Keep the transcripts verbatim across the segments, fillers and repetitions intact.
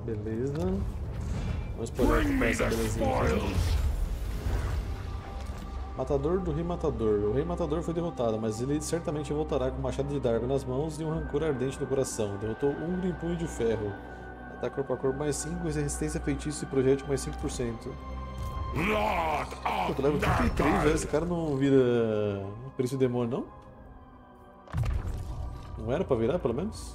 Beleza. Vamos explorar aqui com essa belezinha aqui. Matador do Rei Matador. O Rei Matador foi derrotado, mas ele certamente voltará com um machado de Dargo nas mãos e um rancor ardente no coração. Derrotou Ungro em punho de ferro. Ataque corpo a corpo mais cinco, resistência a feitiço e projétil mais cinco por cento. Pô, tu leva trinta e três, velho. Esse cara não vira Príncipe Demônio, não? Não era pra virar, pelo menos?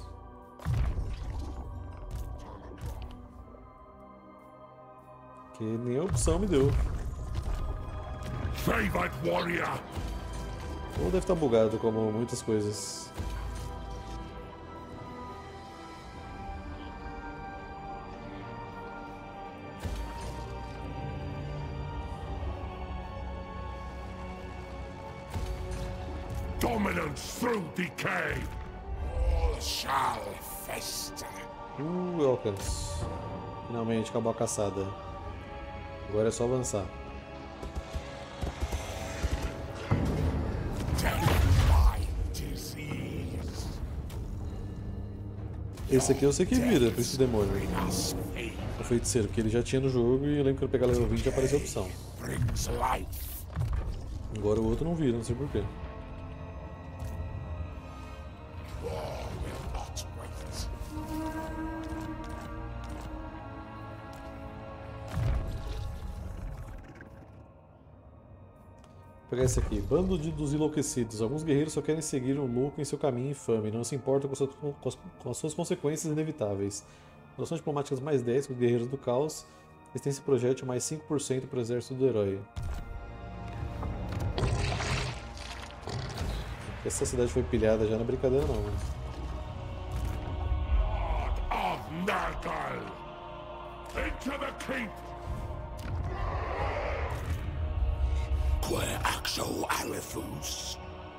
Que nem a opção me deu. Ou deve estar bugado, como muitas coisas. Dominance through decay. All shall fester. Uh, alcance. Finalmente acabou a caçada. Agora é só avançar. Esse aqui eu sei que vira, Príncipe Demônio. O feiticeiro, que ele já tinha no jogo e eu lembro que eu pegar level vinte e apareceu a opção. Agora o outro não vira, não sei porquê. Vou pegar esse aqui. Bando de, dos enlouquecidos. Alguns guerreiros só querem seguir um louco em seu caminho infame, não se importam com, sua, com, as, com as suas consequências inevitáveis. Relações diplomáticas mais dez com os guerreiros do caos. Resistência projétil mais cinco por cento para o exército do herói. Essa cidade foi pilhada já, não é brincadeira não. Into the keep. Que axo Arithus.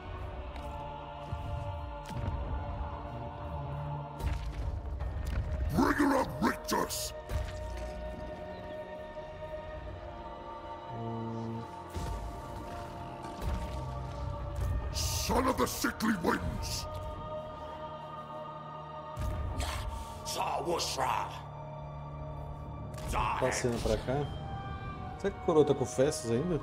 Bringer of Rictus. Hum. Son of the sickly winds. Zawusra. Passando pra cá. Será que o coroa tá com festas ainda?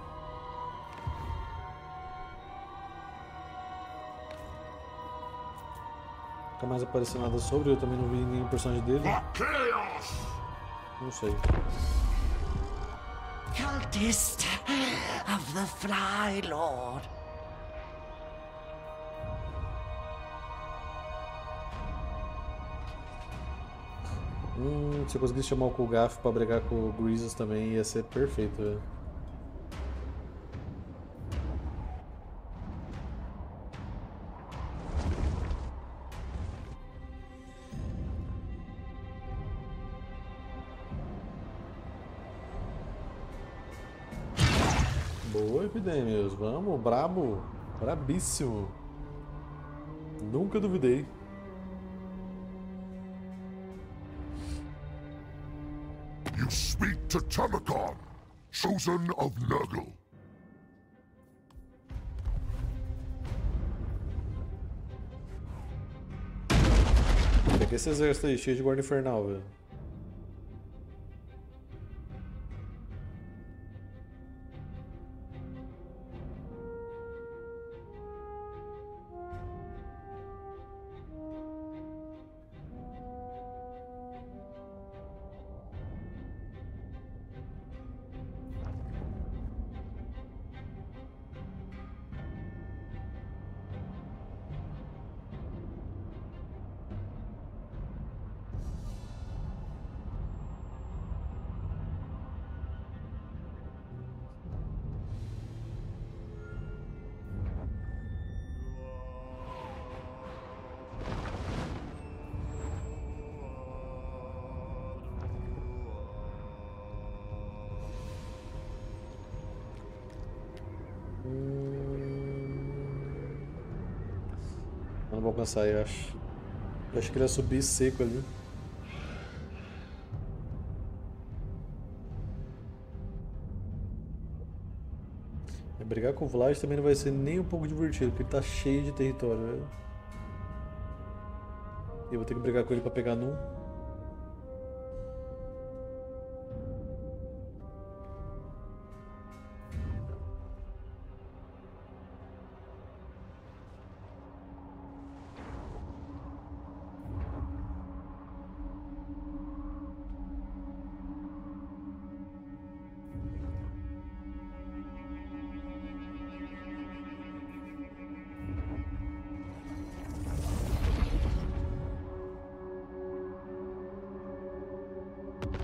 Nunca mais apareceu nada sobre, eu também não vi nenhum personagem dele. Não sei. Cultist of the Fly Lord. Hum, se eu conseguisse chamar o Kulgaf pra brigar com o Grievous também ia ser perfeito, velho. Boa, Epidemius. Vamos, brabo. Brabíssimo. Nunca duvidei. You speak to Tamacon, chosen of Nurgle. Pega esse exército aí, cheio de guarda infernal, velho. Eu não vou alcançar, eu acho. Eu acho que ele ia subir seco ali. E brigar com o Vlad também não vai ser nem um pouco divertido, porque ele tá cheio de território, velho. E eu vou ter que brigar com ele pra pegar num.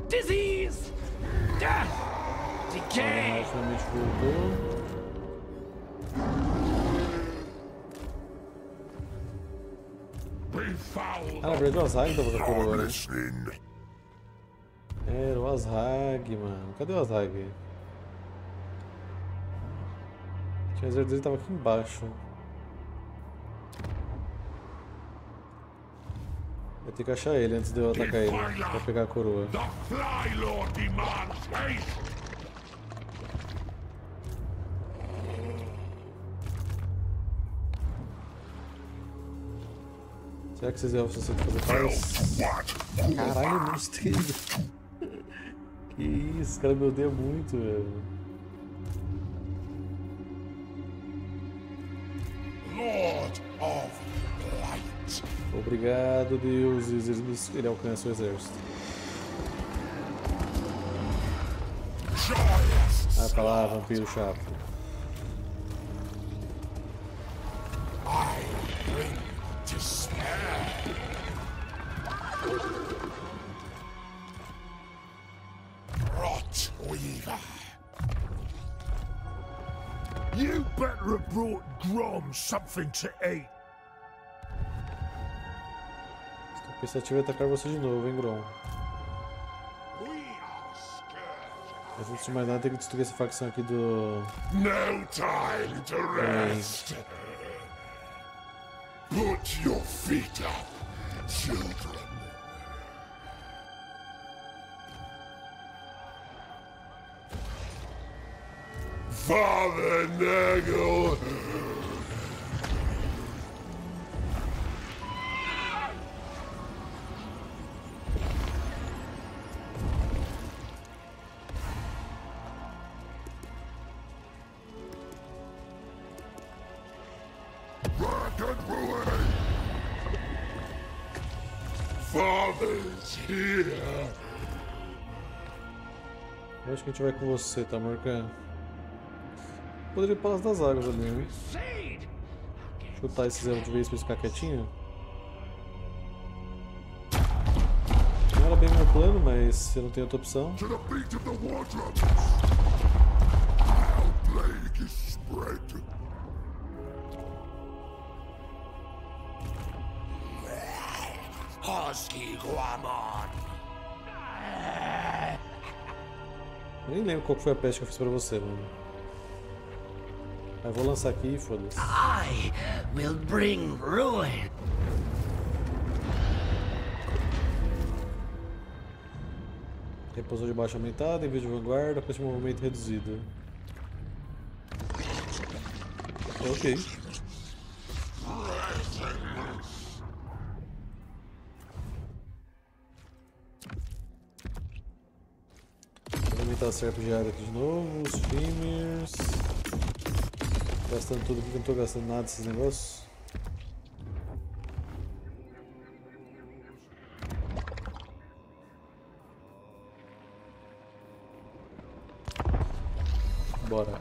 disease, death, decay. Ah, finalmente voltou. Ah, na verdade o Azhag tava com a coroa, né? Era o Azhag, mano. Cadê o Azhag? Tinha certeza que ele tava aqui embaixo. Eu tenho que achar ele antes de eu atacar ele, pra pegar a coroa. Será que esses elfos são fazer paz? Caralho, não esteja. Que isso, esse cara me odeia muito, velho. Lord of Light. Obrigado, deuses. Ele, ele alcança o exército. Vai pra lá, vampiro chato. I bring despair. Rot Weaver. You better have brought Grom something to eat. Estou pensativo em atacar você de novo, hein, Grom. Mas antes de mais nada, tem que destruir essa facção aqui do... No time to rest. Put your feet up, children. Father Nagel. Black and ruin. Father's here. Eu acho que a gente vai com você, tá, Morgan? Poderia ir para as das águas ali, né? Chutar esses elfos de vez pra ficar quietinho. Não era bem meu plano, mas você não tem outra opção. To the beat of the war drums. Our plague is spread. Husky Guamon. Eu nem lembro qual foi a peste que eu fiz pra você, mano. Eu vou lançar aqui e foda-se. I will bring ruin. Repousou de baixo aumentado, envio de vanguarda, preço de movimento reduzido. Ok. Vou aumentar a serpa de área aqui de novo, os Fimers. Gastando tudo aqui, que eu não tô gastando nada desses negócios. Bora.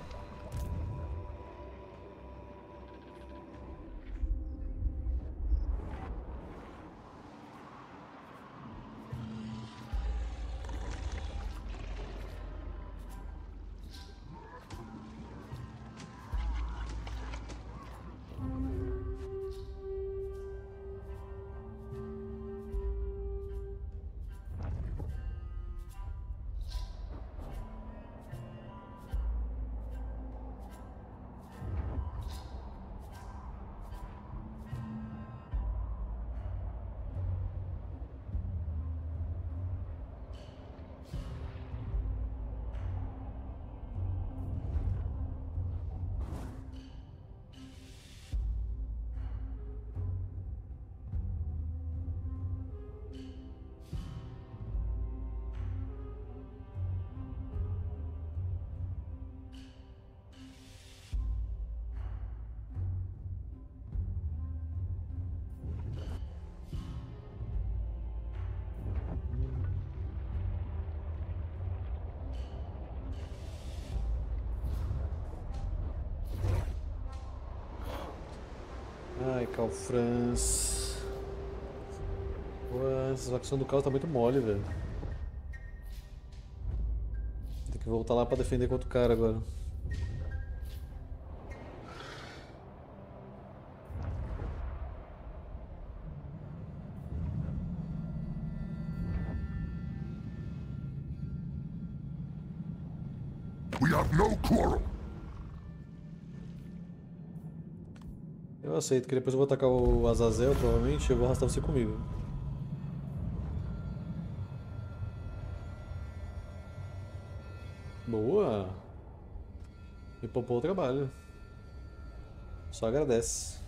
Ai, Calfrans. Pô, essa facção do caos tá muito mole, velho. que voltar lá pra defender contra o cara agora. We have no quarrel. Eu aceito, que depois eu vou atacar o Azazel, provavelmente, e eu vou arrastar você comigo. Boa! Me poupou o trabalho. Só agradece.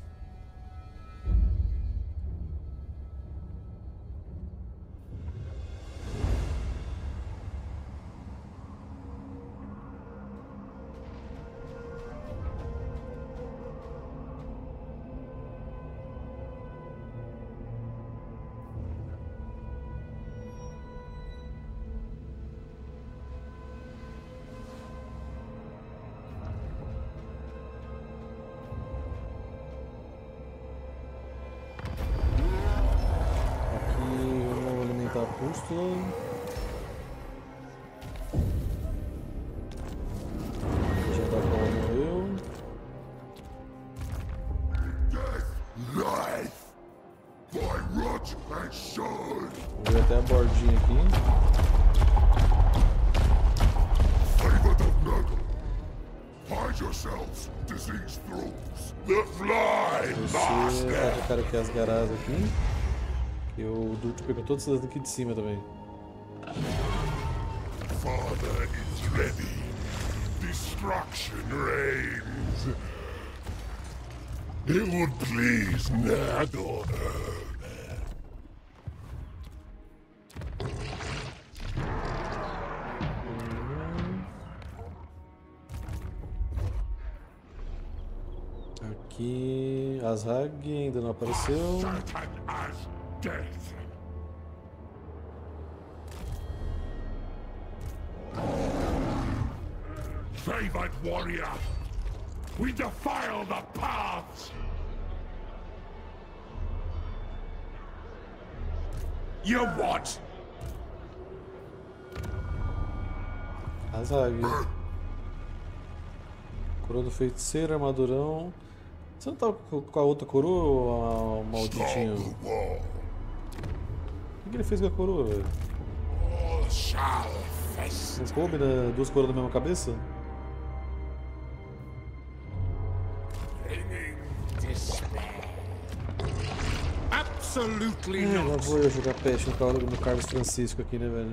A pústula. Já tá com ela morreu. Vou ver até a bordinha aqui. Você vai atacar aqui as garadas aqui. E o Duto pegou todas essas daqui de cima também. Father is ready. Destruction reigns. It would please Nador. Aqui, Azhag ainda não apareceu. Death. Favored warrior, we defile the paths. You what? Azhag. Coroa do feiticeiro, armadurão. Você não tá com a outra coroa, malditinho? O que ele fez com a coroa, velho? Não coube, né? Duas coroas na mesma cabeça? É, lá vou eu jogar peste no, no Carlos Francisco aqui, né, velho?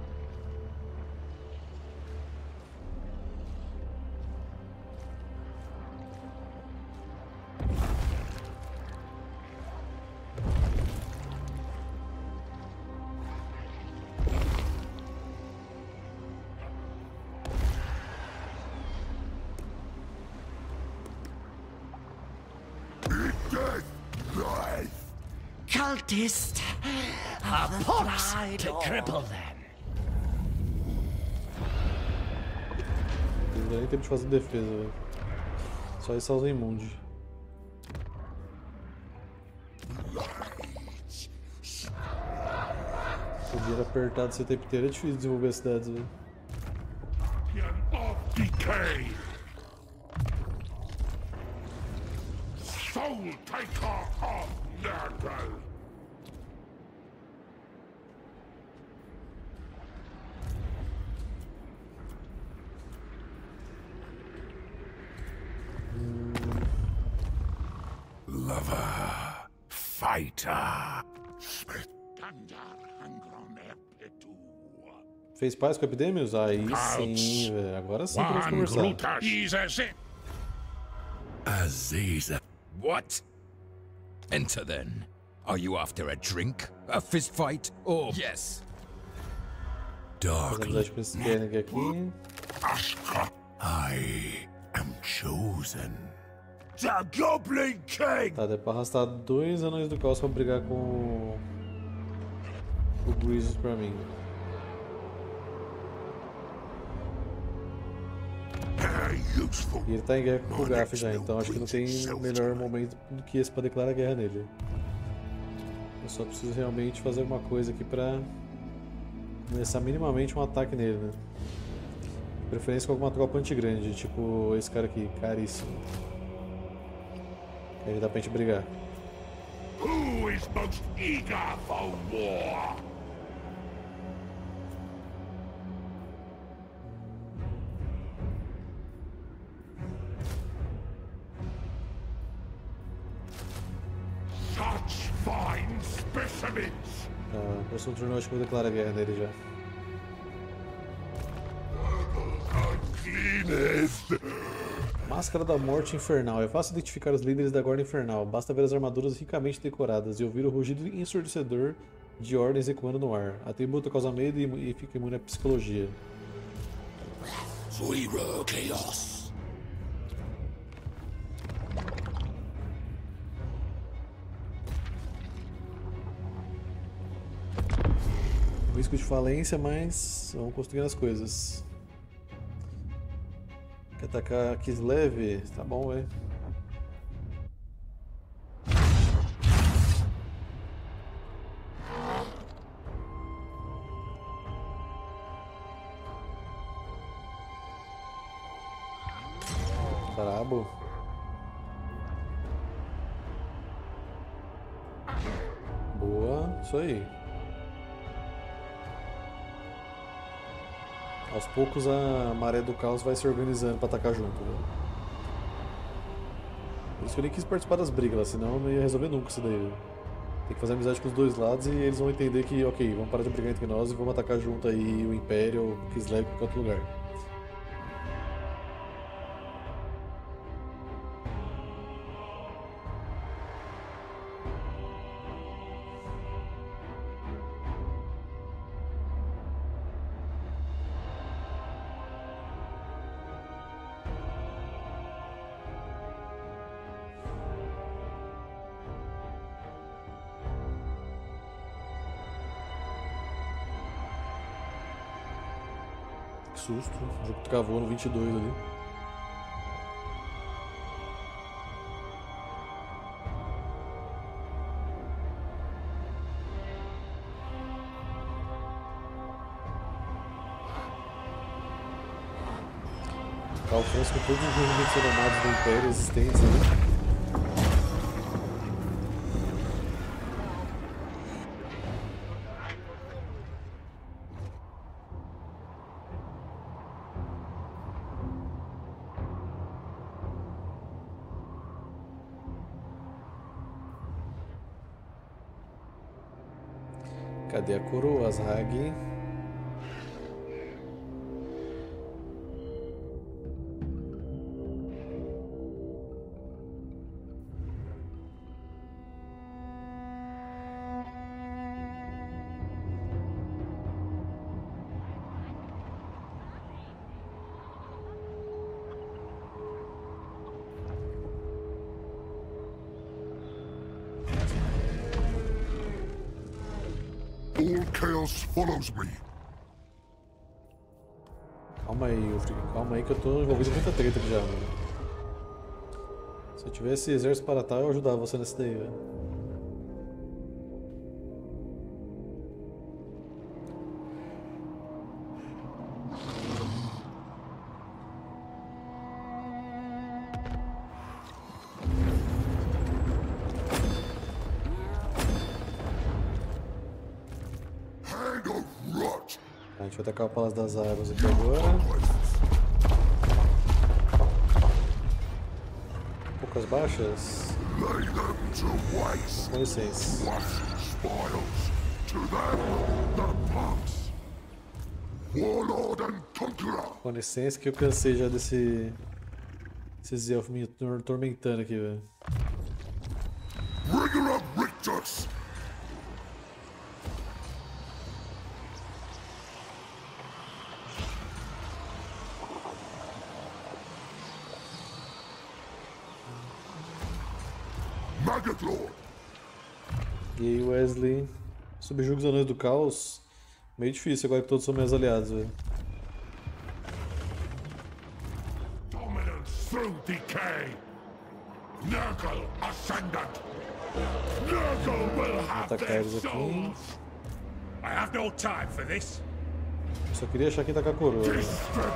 Cultist of the Fly to cripple them. Não dá nem tempo de fazer defesa, velho. Só isso usa imunde. O dinheiro apertado esse tempo inteiro é difícil desenvolver as cidades, velho. Decay. Soul taker of Nurgle. Lover, fighter. Fez paz com o Epidemius? Aí sim, velho. Agora sim podemos conversar. Aziza. What? Enter then. Are you after a drink, a fist fight, or yes? Fazer amizade com esse Kenning aqui. I am chosen. The Goblin King! Tá, dá pra arrastar dois anões do caos pra brigar com o, o Grievous pra mim. E ele tá em guerra com o Gaf já, então acho que não tem melhor momento do que esse pra declarar guerra nele. Eu só preciso realmente fazer uma coisa aqui pra começar minimamente um ataque nele, né? Preferência com alguma tropa anti-grande, tipo esse cara aqui, caríssimo. Aí dá pra gente brigar. Who is most eager for war? Such fine specimens! Tá, próximo turno eu acho que eu vou declarar guerra nele já. Máscara da Morte Infernal. É fácil identificar os líderes da Guarda Infernal. Basta ver as armaduras ricamente decoradas e ouvir o rugido ensurdecedor de ordens ecoando no ar. Atributo causa medo e fica imune à psicologia. Zero chaos. Risco de falência, mas vamos construindo as coisas. Quer atacar Kislev? Tá bom, velho. Brabo. Boa, isso aí. Aos poucos a maré do caos vai se organizando pra atacar junto, né? Por isso que eu nem quis participar das brigas lá, senão eu não ia resolver nunca isso daí. Viu? Tem que fazer amizade com os dois lados e eles vão entender que, ok, vamos parar de brigar entre nós e vamos atacar junto aí o Império ou o Kislev em qualquer outro lugar. Susto, o jogo travou no vinte e dois ali. Tá, o França com todos os movimentos renomados do Império existentes ali. Cadê a coroa? Azhag. All chaos follows me. Calma aí, Ulfric, calma aí que eu tô envolvido em muita treta aqui já, mano. Se eu tivesse exército para tal, eu ajudava você nesse daí, velho. A gente vai atacar o Palácio das Águas aqui agora. Poucas baixas. Com licença. Com licença que eu cansei já desse... Esses elfos me tormentando aqui, velho. E aí, Wesley? Subjuga os anões do caos. Meio difícil agora que todos são meus aliados, velho. Dominance through decay. Nurgle ascendant. Nurgle will have their souls. I have no time for this. Eu só queria achar quem tá com a coroa. Né?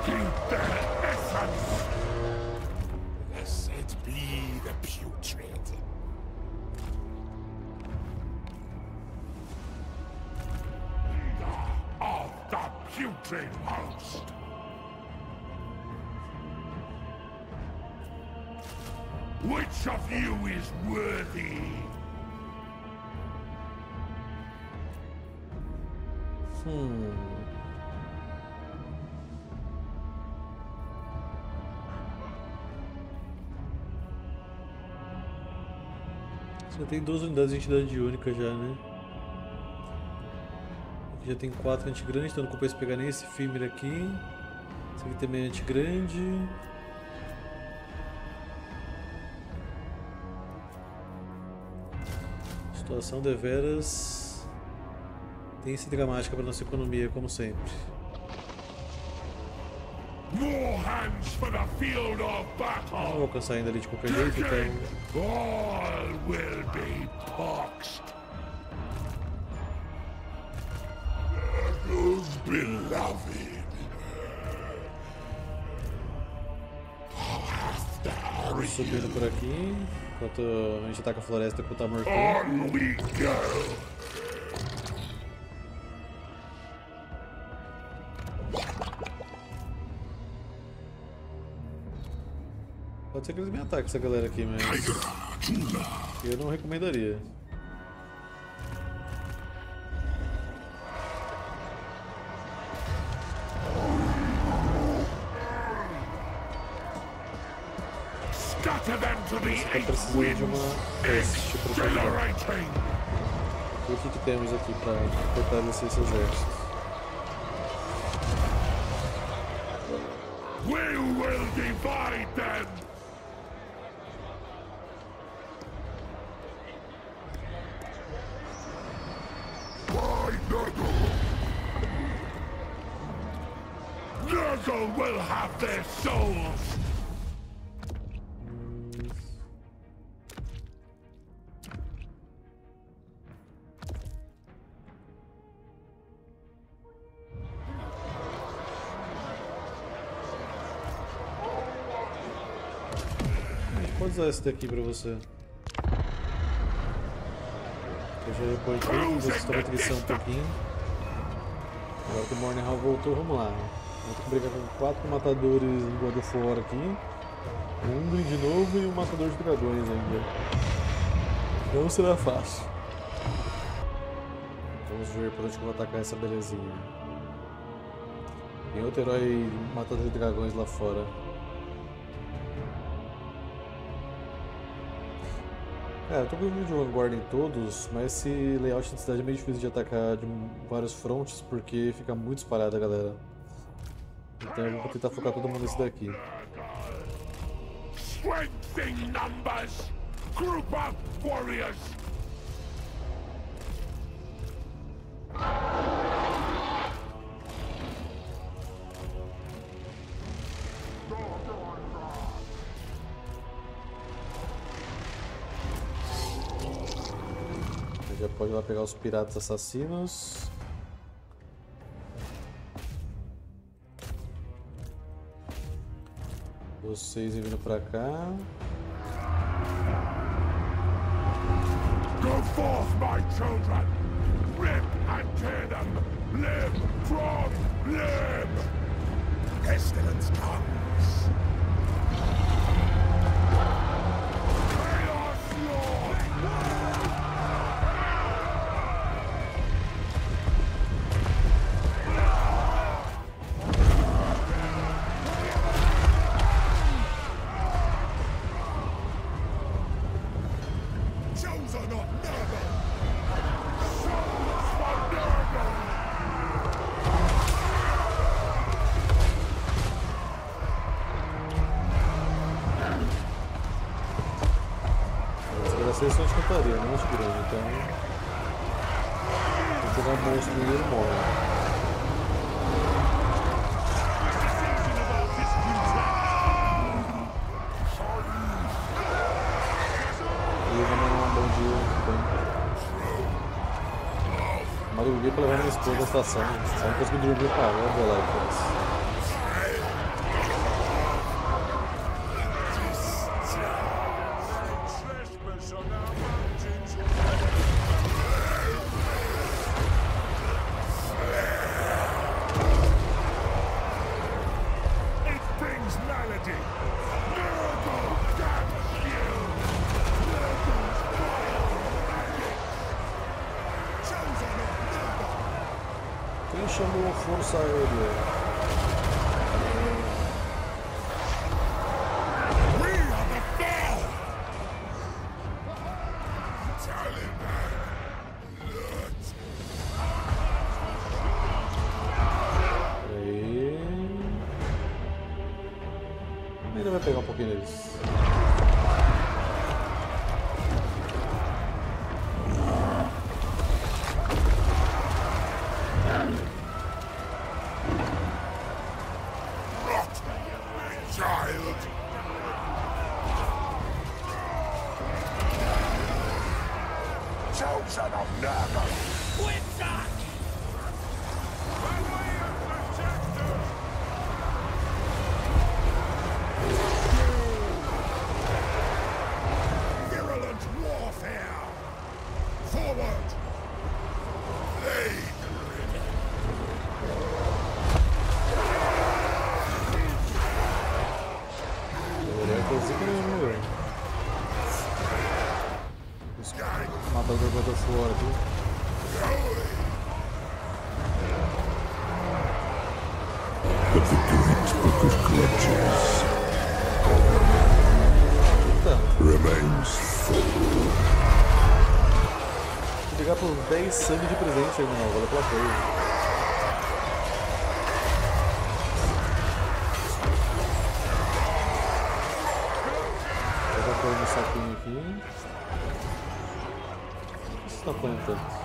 Blessed be the putrid. Of the putrid host. Which of you is worthy? Hum. Já tem duas unidades de entidade única já, né? Aqui já tem quatro antigrandes, então não compensa pegar nem esse Fimir aqui. Esse aqui também é antigrande. Situação deveras tensa e dramática para nossa economia, como sempre. More hands for the field of Não battle. vou alcançar ainda ali de qualquer jeito, então. All will be poxed. Beloved. Vamos subindo por aqui, enquanto a gente ataca a floresta com o Tamorton. On we go. Pode ser que eles me ataquem essa galera aqui, mas eu não recomendaria. Scatter them to the Tá eighth precisando de winds. uma peste para ajudar. Accelerating. E o que, que temos aqui para fortalecer esse exército? We will divide them. Why Nurgle? Nurgle will have their souls. Pode usar esse daqui pra você. Eu já repõe tudo, você está uma trição um pouquinho. Agora que o Morning Hall voltou, vamos lá. Vou ter que brigar com quatro matadores em God of War aqui. Um Ungrim de novo e um matador de dragões ainda. Não será fácil. Vamos ver por onde que eu vou atacar essa belezinha. Tem outro herói matador de dragões lá fora. É, eu tô com o vídeo de vanguarda em todos, mas esse layout de cidade é meio difícil de atacar de vários frontes porque fica muito espalhada, galera. Então eu vou tentar focar todo mundo nesse daqui. Strength in numbers. Group of warriors. Já pode ir lá pegar os piratas assassinos. Vocês vindo pra cá. Go forth, my children. Rip and tear them, limb from limb. Pestilence comes. Chaos Lord. Chosen of Nurgle. Souls for Nurgle. Essa graça é só de cantaria, não de grande, então. Vou pegar o monstro primeiro e morre. Madruguei pra levar minha esposa na estação. Ela não conseguiu dormir com a água, eu vou lá depois. Quem chamou a Força Aérea? Ainda vai pegar um pouquinho deles. Chosen of Nurgle! Whipsack! Virulent warfare! Forward! Plague! Matador bota fora aqui. The Victor's Book of Clutches remains full. Vou ligar por dez sangue de presente aí, não. Valeu pela coisa. Vou pôr no saquinho aqui. O que você tá apanhando tanto?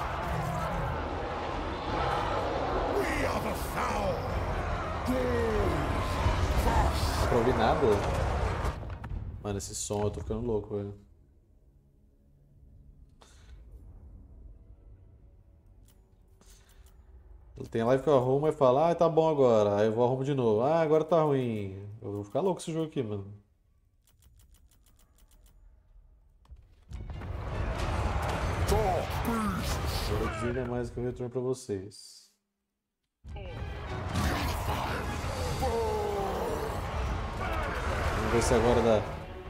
Não dá pra ouvir nada? Mano, esse som eu tô ficando louco, velho. Tem live que eu arrumo e fala, ah, tá bom agora. Aí eu vou arrumo de novo. Ah, agora tá ruim. Eu vou ficar louco esse jogo aqui, mano. Vou dizer ainda mais que eu retorno pra vocês. Vamos ver se agora dá.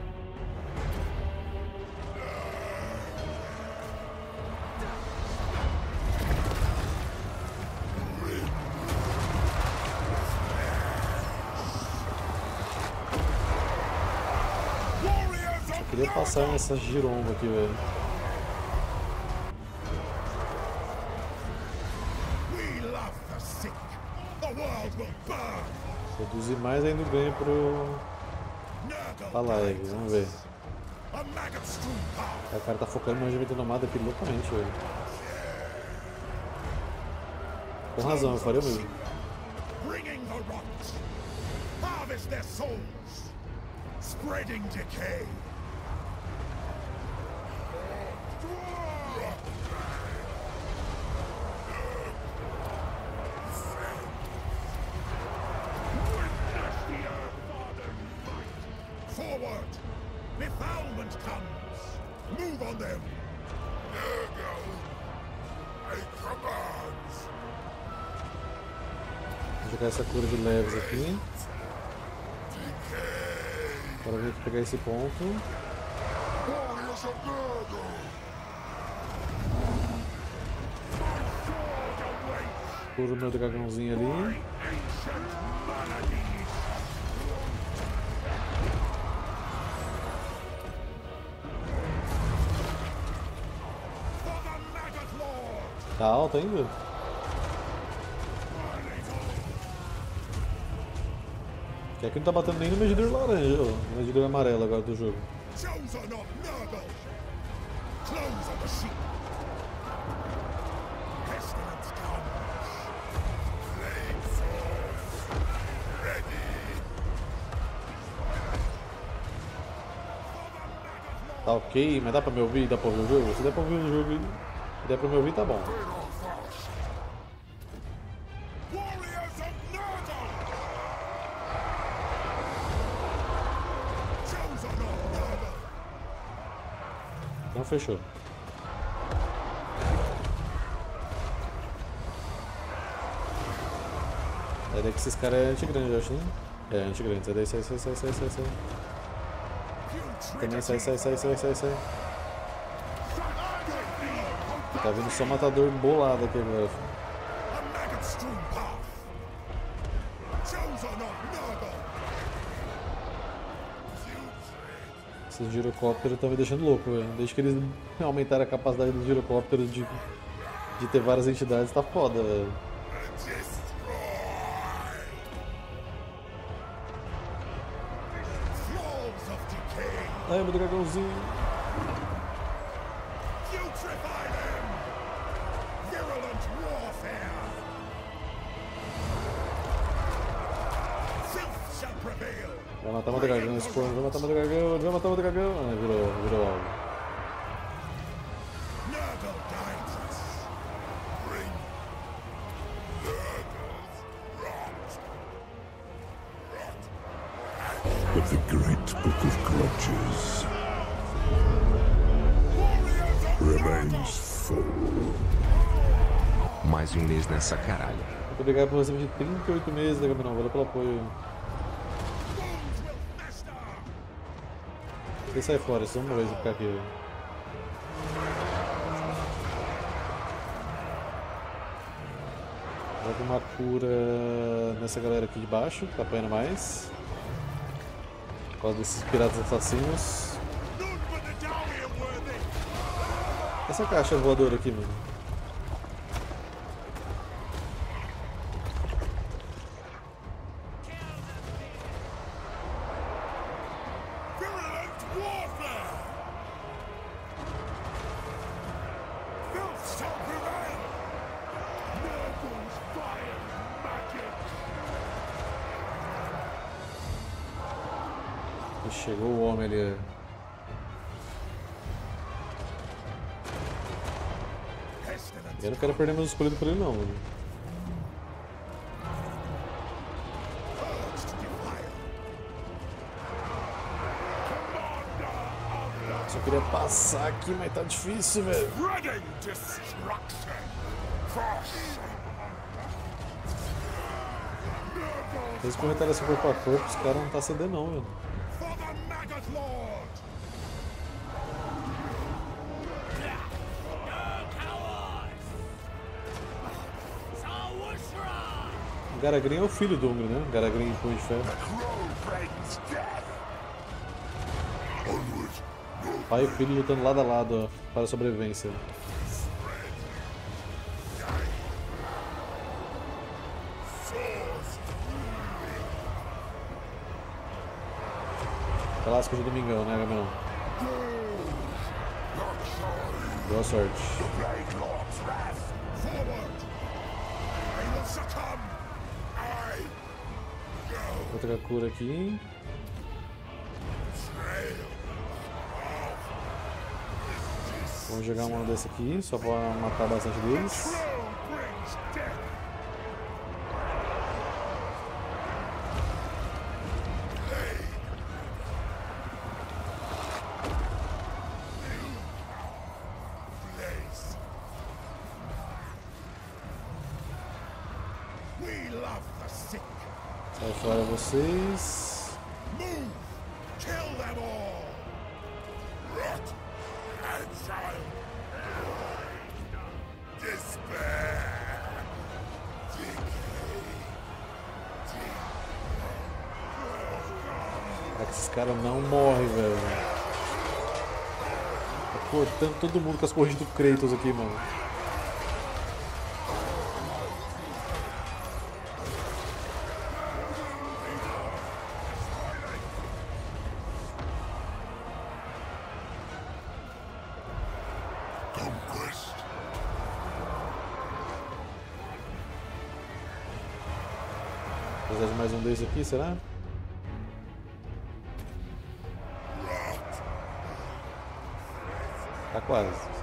Eu queria passar nessa giromba aqui, velho. Reduzir mais ainda o ganho pro... pra live, vamos ver. Aí o cara tá focando no regimento nomada aqui loucamente, velho. Com razão, eu faria o mesmo. Forward! Befoulment comes! Move on them! Nurgle! I commands! Vou jogar essa cura de leves aqui. Para vir aqui pegar esse ponto. Curo o meu dragãozinho ali. Tá alto ainda? Que aqui não tá batendo nem no medidor laranja, ó. No medidor amarelo agora do jogo. Tá ok, mas dá pra me ouvir? Dá pra ouvir o jogo? Se der pra ouvir o jogo e der pra me ouvir, tá bom. Não fechou. É daí que esses caras é anti-grande, eu acho, né? É, anti-grande. Sai daí, sai, sai, sai, sai, sai, sai. Também sai, sai, sai, sai, sai, sai. Tá vindo só matador bolado aqui agora. Esses girocópteros estão me deixando louco, velho. Desde que eles aumentaram a capacidade dos girocópteros de, de ter várias entidades, tá foda, velho. Ai, meu dragãozinho. Vai matar meu dragão, esse porra. Vai matar meu dragão, vai matar meu dragão. Ah, virou, virou algo. But the great book of grudges remains full. Mais um mês nessa caralho. Muito obrigado por receber trinta e oito meses, né, Gabriel? Valeu pelo apoio. Você sai fora, vocês vão morrer se ficar aqui, velho. Joga uma cura nessa galera aqui de baixo, que tá apanhando mais. Por causa desses piratas assassinos. Essa caixa voadora aqui, mano. Chegou o homem ali. Eu não quero perder meus escolhidos por ele não, mano. Só queria passar aqui, mas tá difícil, velho. Eles comentaram essa corpo a corpo, os caras não tá cedendo não, velho. Garagrim é o filho do Ungry, né? Garagrim em Punho de Ferro. Pai e filho lutando lado a lado, ó, para a sobrevivência. Clássico de domingão, né, Gabriel? Boa sorte. Outra cura aqui. Vamos jogar uma dessa aqui, só pra matar bastante deles. Sai fora vocês. É que esses caras não morrem, velho. Tá cortando todo mundo com as correntes do Kratos aqui, mano. Precisar de mais um desse aqui, será? Tá quase.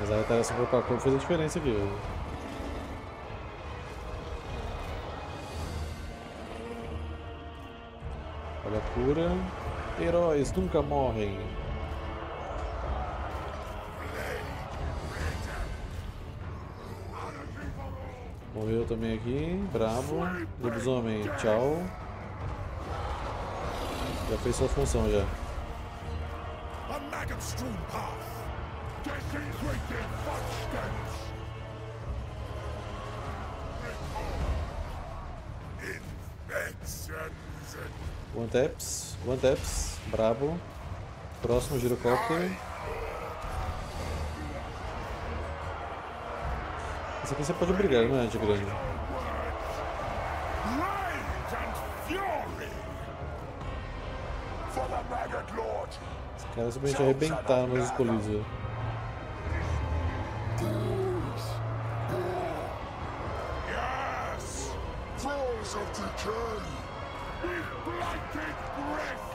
Mas a retaliação corpo a corpo fez a diferença aqui, velho. Olha a cura. Heróis nunca morrem. Morreu também aqui. Brabo. Lobisomem, tchau. Já fez sua função já. A maggot strewn path. Desecrated footsteps. Infections. One taps. One taps. Brabo. Próximo girocóptero. Esse aqui você pode brigar, não é, de grande? Rage and fury. For the maggot lord. Esse cara simplesmente arrebentaram meus escolhidos, velho. Yes. Throes of decay. With blighted breath.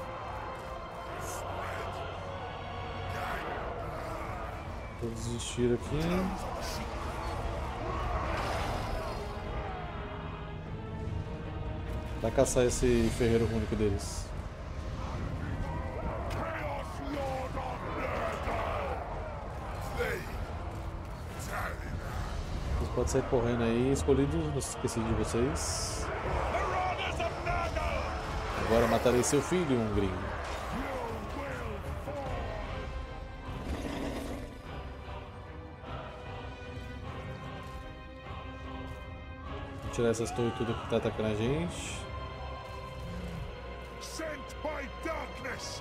Vou desistir aqui. Vai caçar esse ferreiro único deles. Chaos Lord of Murder. Slay. Vocês podem sair correndo aí, escolhidos, não esqueci de vocês. Marauders of Murder. Agora matarei seu filho, Ungrim. Vou tirar essas torres tudo que tá atacando a gente. Sent by darkness.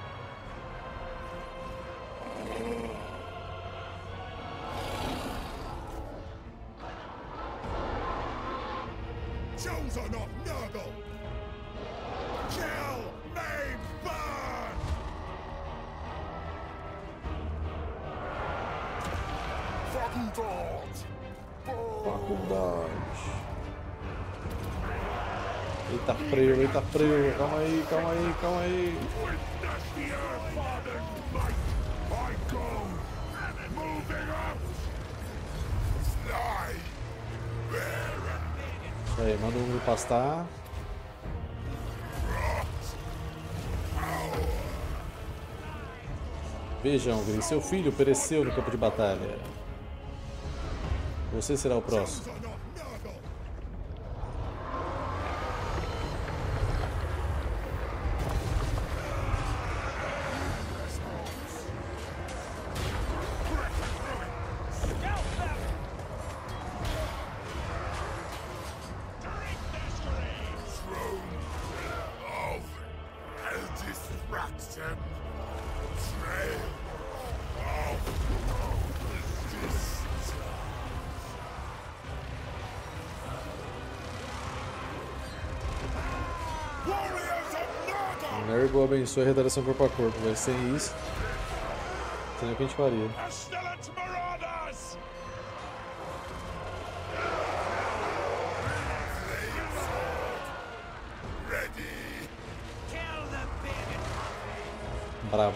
Chosen of Nurgle. Kill, maim, burn. Faculdade. Faculdade. Eita freio, eita freio, calma aí, calma aí, calma aí. Witness the Earth Father's might. I go. Moving up. Fly. Bearer. Isso aí, manda um pastar. Vejam, Ungrim, seu filho pereceu no campo de batalha. Você será o próximo. Chosen of Nurgle. Of eldest Braxton. Trail of distance. Warriors of Nurgle! Nurgle abençoe a retaliação corpo a corpo, vai sem isso. Não sei nem o que a gente faria. Pestilent Marauders! Ready! Kill the big Brabo.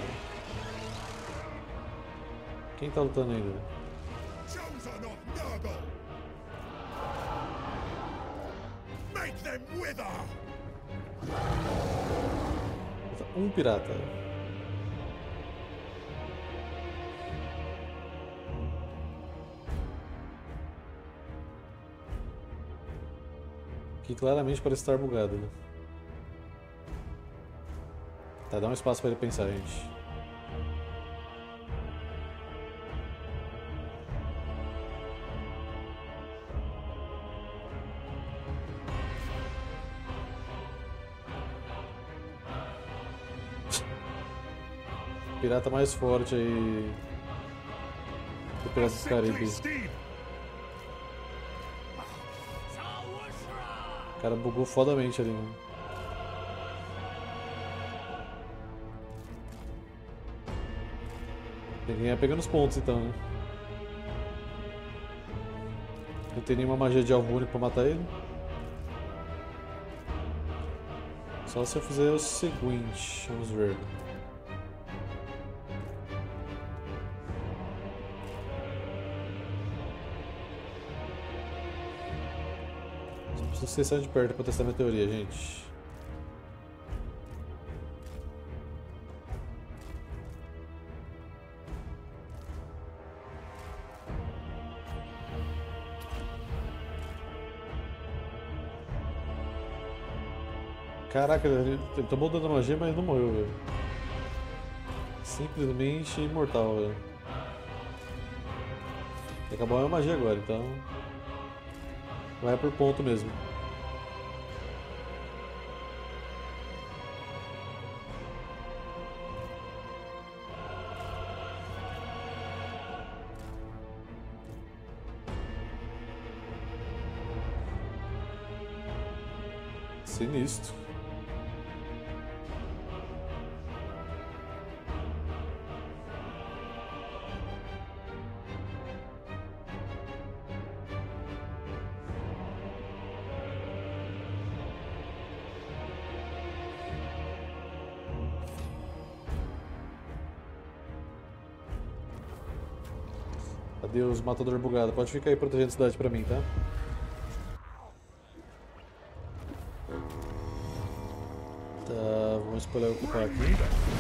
Quem tá lutando ainda? Chosen of Nurgle! Make them wither! Um pirata. Que claramente parece estar bugado, né? Tá, dá um espaço para ele pensar, gente. Pirata mais forte aí do Piratas do Caribe. Steed! O cara bugou fodamente ali, né? Tem que ganhar pegando os pontos então, né? Não tem nenhuma magia de alvo único pra matar ele. Só se eu fizer o seguinte, vamos ver. Só preciso que vocês saiam de perto pra testar minha teoria, gente. Caraca, ele ele tomou dano da magia, mas não morreu, velho. Simplesmente imortal, velho. Acabou a minha magia agora, então. Vai por ponto mesmo. Sinistro. Adeus, matador bugado. Pode ficar aí protegendo a cidade pra mim, tá? Tá, vamos escolher ocupar aqui.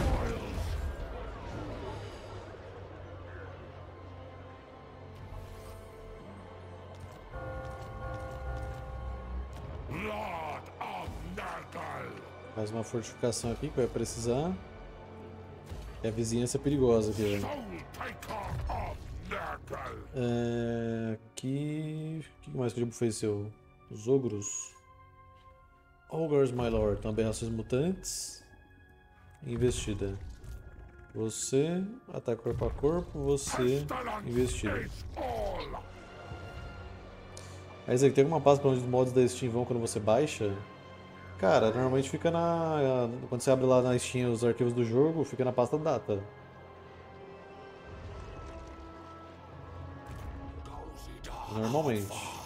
Lord of Nurgle! Mais uma fortificação aqui que vai precisar. É a vizinhança perigosa aqui, velho. Soul Taker of Nurgle! É, aqui. O que mais que o jogo fez seu? Os ogros. Ogres, my lord. Então, aberrações mutantes. Investida. Você, ataque corpo a corpo. Você, investida. Is all! Aí, Zé, tem alguma pasta para onde os mods da Steam vão quando você baixa? Cara, normalmente fica na. Quando você abre lá na Steam os arquivos do jogo, fica na pasta data. Normalmente.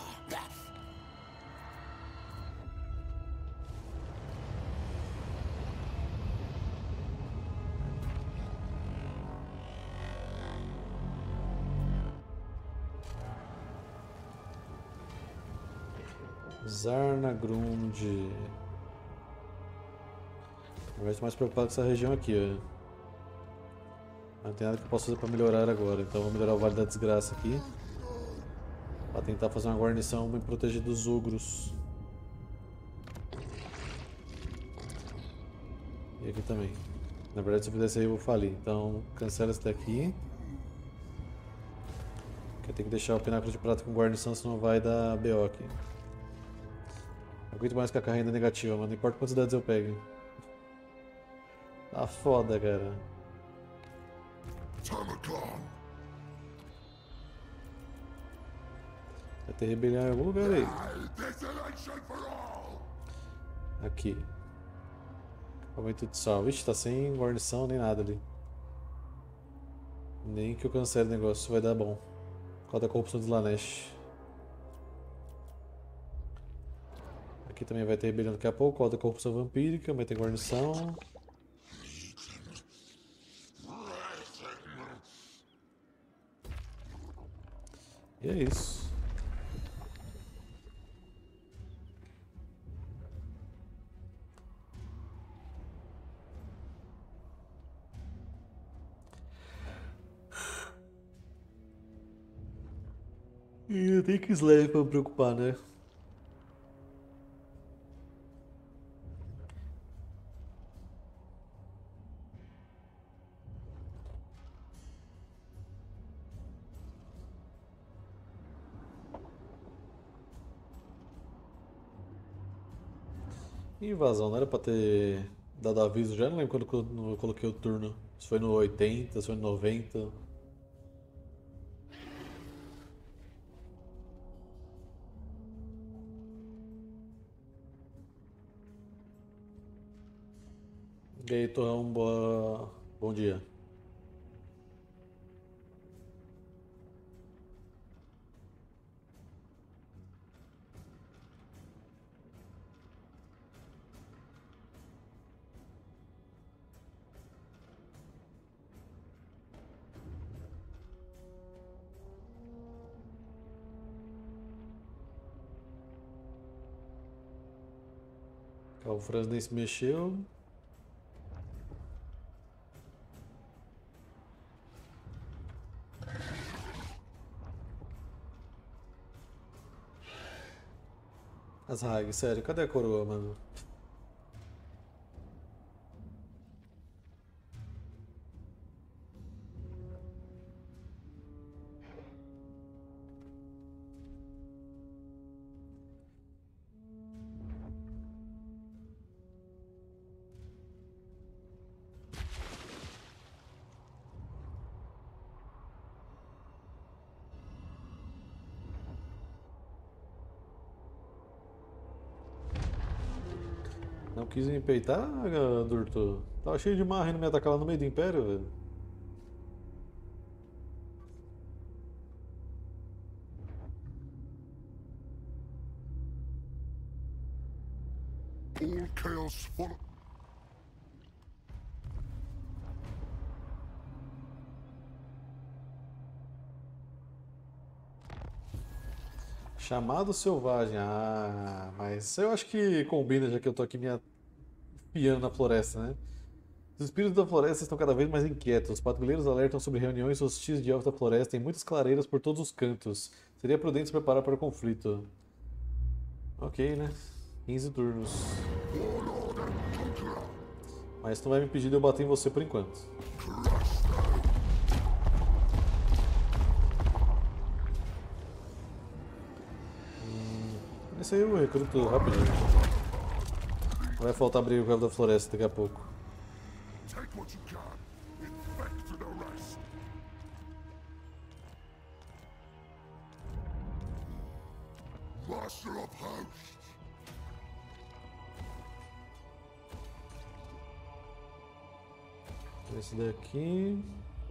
Zarnagrund. Eu estou mais preocupado com essa região aqui, ó. Não tem nada que eu possa fazer para melhorar agora, então vou melhorar o Vale da Desgraça aqui. Para tentar fazer uma guarnição e me proteger dos ogros. E aqui também. Na verdade, se eu fizesse aí eu vou falir. Então cancela esse daqui. Porque tem que deixar o Pináculo de Prata com guarnição, senão vai dar B O aqui. Não aguento mais ficar com a renda negativa, mano. Não importa quantas cidades eu pegue. Tá foda, cara. Termagant! Vai ter rebelião em algum lugar aí. Desolation for all! Aqui. Aumento de sal. Vixe, tá sem guarnição nem nada ali. Nem que eu cancele o negócio, isso vai dar bom. Por causa da corrupção de Slanesh. Aqui também vai ter rebelião daqui a pouco, por causa da corrupção vampírica, vai ter guarnição. E é isso. E ainda tem que Slave pra me preocupar, né? Invasão, não era pra ter dado aviso já? Não lembro quando eu coloquei o turno. Se foi no oitenta, se foi no noventa. E aí, Torrão, boa... bom dia. O Franz nem se mexeu. As Hag, sério, cadê a coroa, mano? Não quis me peitar, Durto? Tava cheio de marra indo me atacar lá no meio do Império, velho. All chaos follow. Chamado Selvagem. Ah, mas eu acho que combina, já que eu tô aqui me afiando na floresta, né? Os espíritos da floresta estão cada vez mais inquietos. Os patrulheiros alertam sobre reuniões hostis de elfos da floresta em muitas clareiras por todos os cantos. Seria prudente se preparar para o conflito. Ok, né? quinze turnos. Mas não vai me impedir de eu bater em você por enquanto. Hum, esse aí eu recruto rapidinho. Não vai faltar briga com o elfo da floresta daqui a pouco. Take what you can. Infect the rest. Master of hosts. Esse daqui.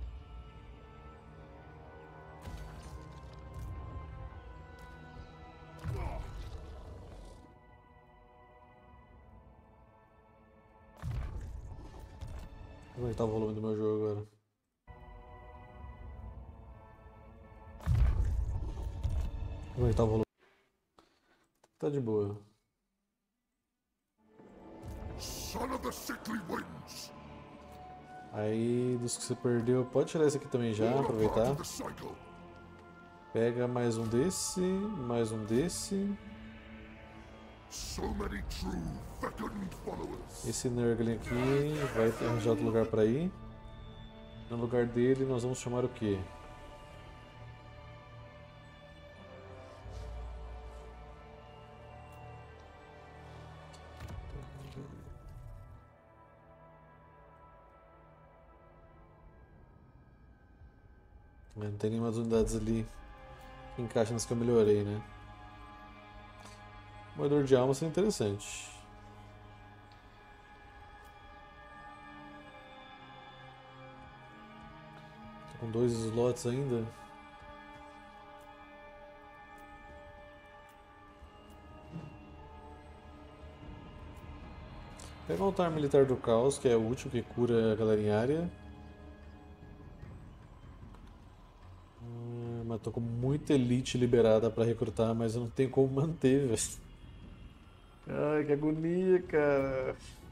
Vou aumentar o volume do meu jogo agora. Vou aumentar o volume. Tá de boa. Son of the sickly winds. Aí, dos que você perdeu, pode tirar esse aqui também já, aproveitar. The cycle. Pega mais um desse, mais um desse. So many true fecund followers. Esse Nurgle aqui vai arranjar outro lugar pra ir. No lugar dele, nós vamos chamar o quê? Não tem nenhuma das unidades ali que encaixa nas que eu melhorei, né? Moedor de alma seria interessante. Tô com dois slots ainda. Pega o altar militar do caos, que é útil, que cura a galera em área. Hum, mas tô com muita elite liberada pra recrutar, mas eu não tenho como manter, velho. Ai, que agonia, cara.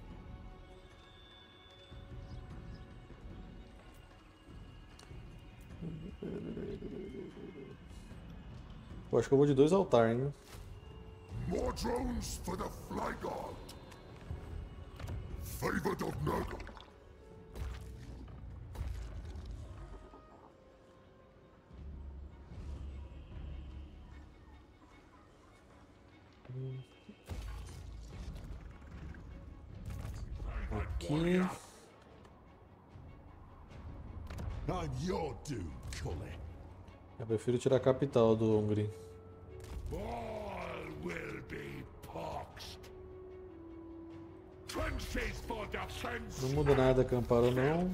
Eu acho que eu vou de dois altar, hein? More drones for the Fly God. Favored of Nurgle. Aqui. I'm your doom, Cully. Eu prefiro tirar a capital do Hungry. All will be poxed. Trenches for defense. Não muda nada acampar ou não.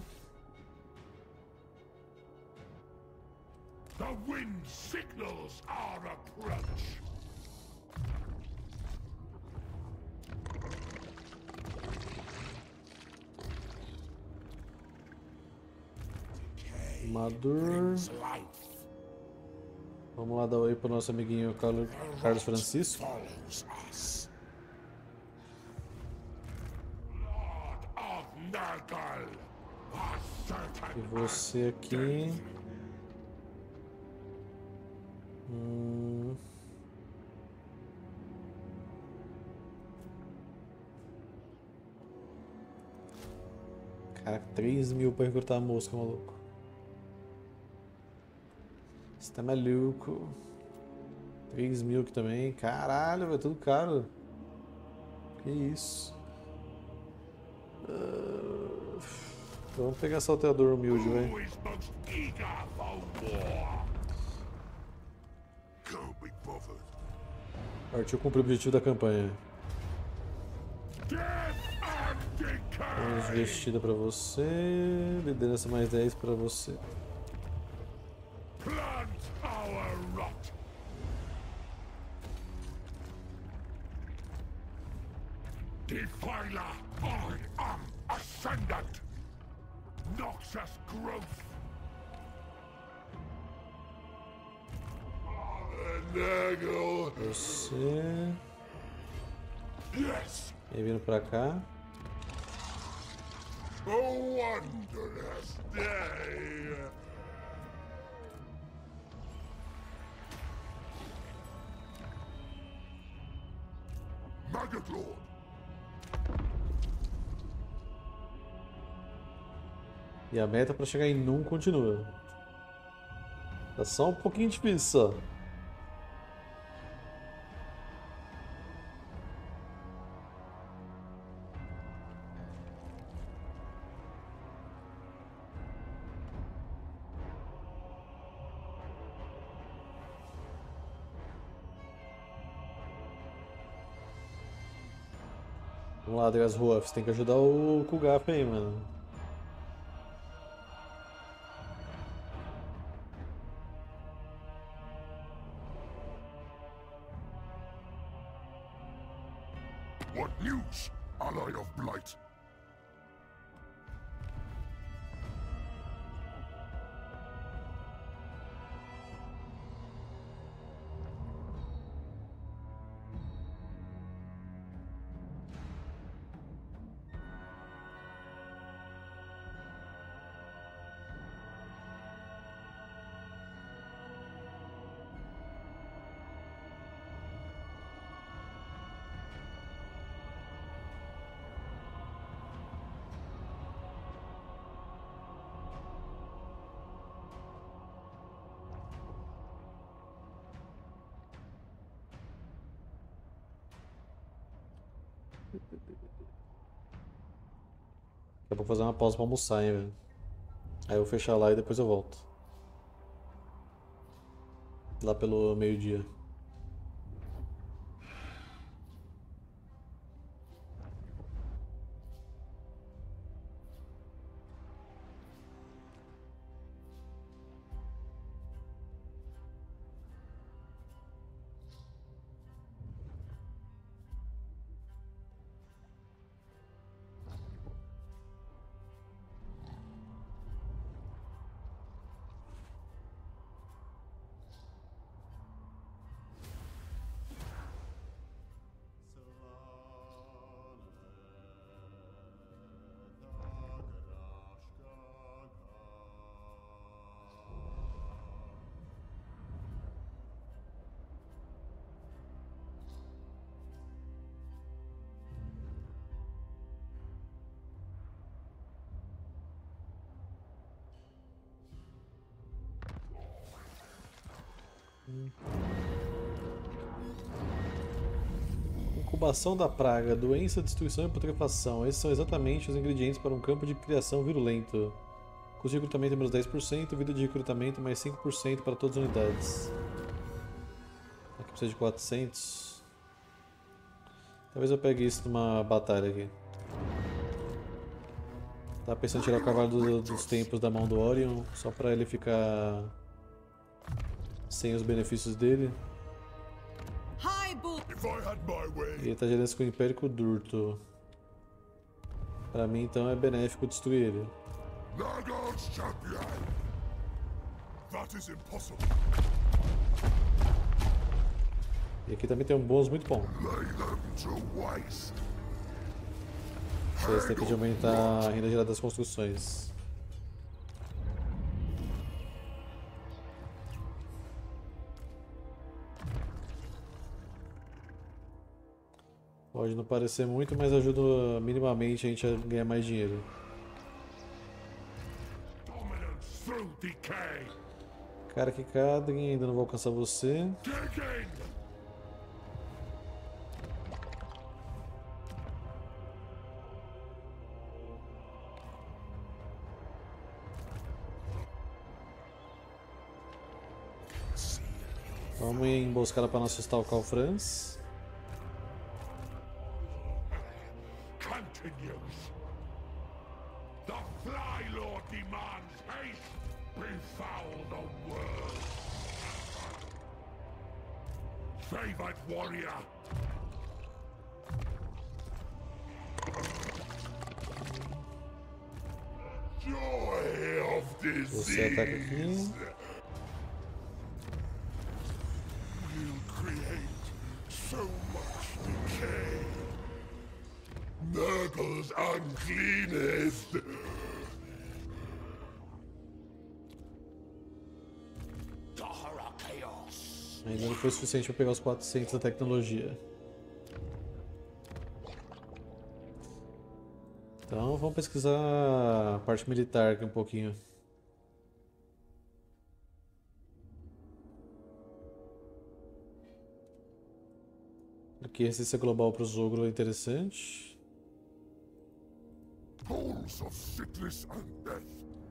The wind signals our approach. Madur. Life Vamos lá dar oi pro nosso amiguinho Carlos Francisco. follows us. E você aqui... Hum... Cara, três mil pra recrutar a mosca, maluco. Você tá maluco? três mil aqui também. Caralho, velho, tudo caro. Que isso? Uh... Vamos pegar salteador humilde, velho. Who is most eager for war? Can't be bothered. Partiu cumprir o objetivo da campanha. Death and Vamos decay. vestida pra você. Liderança mais dez pra você. Plant our rot. Defiler, I am ascendant. Noxious growth. Nagel. Você. Yes. E vindo pra cá. A wondrous day. Maggot Lord. E a meta pra chegar em Num continua. Tá só um pouquinho difícil só. Vamos lá, Dras Ruff, você tem que ajudar o Kugaf aí, mano. What news, ally of blight? Eu vou fazer uma pausa pra almoçar, hein, velho. Aí eu vou fechar lá e depois eu volto. Lá pelo meio-dia. Incubação da praga, doença, destruição e putrefação. Esses são exatamente os ingredientes para um campo de criação virulento. Custo de recrutamento menos dez por cento, vida de recrutamento mais cinco por cento para todas as unidades. Aqui precisa de quatrocentos. Talvez eu pegue isso numa batalha aqui. Tava pensando em tirar o cavalo do, dos tempos da mão do Orion, só para ele ficar sem os benefícios dele. If I had my way. E ele tá gerando isso com o Império com o Durto. Pra mim, então, é benéfico destruir ele. Nagel's champion. That is impossible. E aqui também tem um bônus muito bom. Lay them to waste. Vocês têm que aumentar a renda gerada das construções. Pode não parecer muito, mas ajuda minimamente a gente a ganhar mais dinheiro. Dominance through decay. Cara que Kadrin, ainda não vou alcançar você. Digging. Vamos em emboscada para não assustar o Calfrans. Continues. The Fly Lord demands haste. Befoul the world. Favored warrior. Joy of Você ataca disease. aqui. Will create so much decay. Nurgle's uncleanest. Dahara Chaos. Ainda não foi suficiente para pegar os quatrocentos da tecnologia. Então vamos pesquisar a parte militar aqui um pouquinho. Aqui resistência global para o Zogro é interessante. Pools of sickness and death.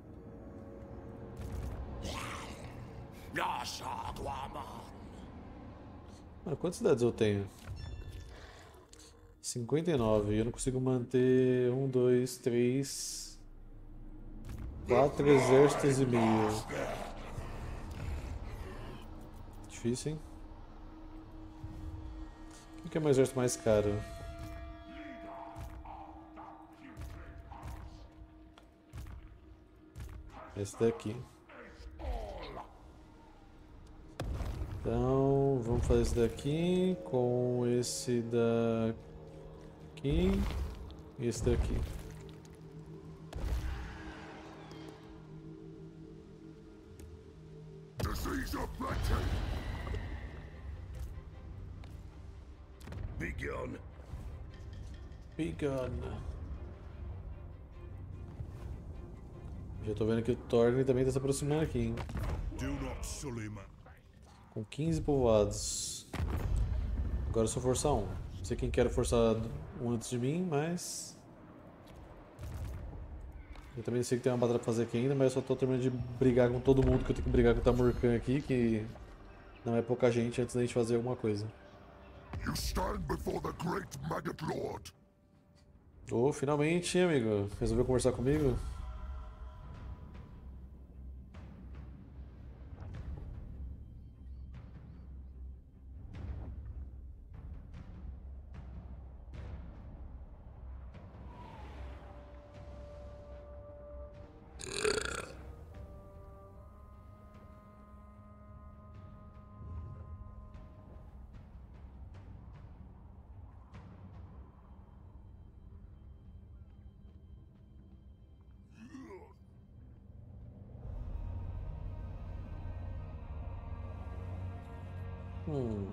Nasagwaman. Mano, quantas cidades eu tenho? cinquenta e nove. Eu não consigo manter um, dois, três, quatro exércitos e meio. Difícil, hein? O que é o meu exército mais caro? Esse daqui. Então, vamos fazer esse daqui com esse daqui e esse daqui. Disease of plateau. Begun. Begun. Já tô vendo que o Thorne também tá se aproximando aqui, hein? Do not sully my Com quinze povoados. Agora eu sou forçar um. Não sei quem quer forçar um antes de mim, mas... Eu também sei que tem uma batalha pra fazer aqui ainda, mas eu só tô terminando de brigar com todo mundo que eu tenho que brigar com o Tamurkhan aqui, que não é pouca gente antes da gente fazer alguma coisa. You stand before the great Maggot Lord. Ô, finalmente, amigo. Resolveu conversar comigo? Hum.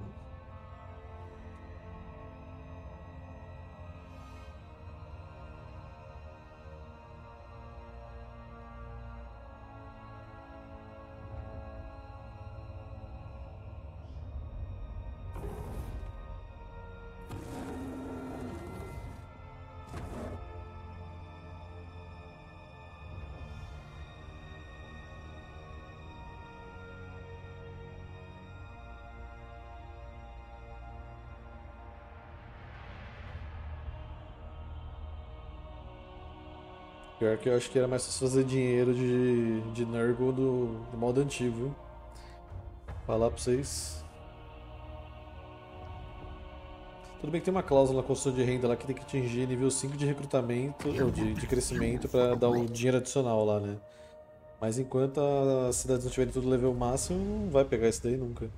Pior que eu acho que era mais fácil fazer dinheiro de, de Nurgle do, do modo antigo, viu? Falar pra vocês. Tudo bem que tem uma cláusula na construção de renda lá que tem que atingir nível cinco de recrutamento, ou de, de crescimento pra dar o dinheiro adicional lá, né? Mas enquanto as cidades não tiverem tudo level máximo, não vai pegar isso daí nunca.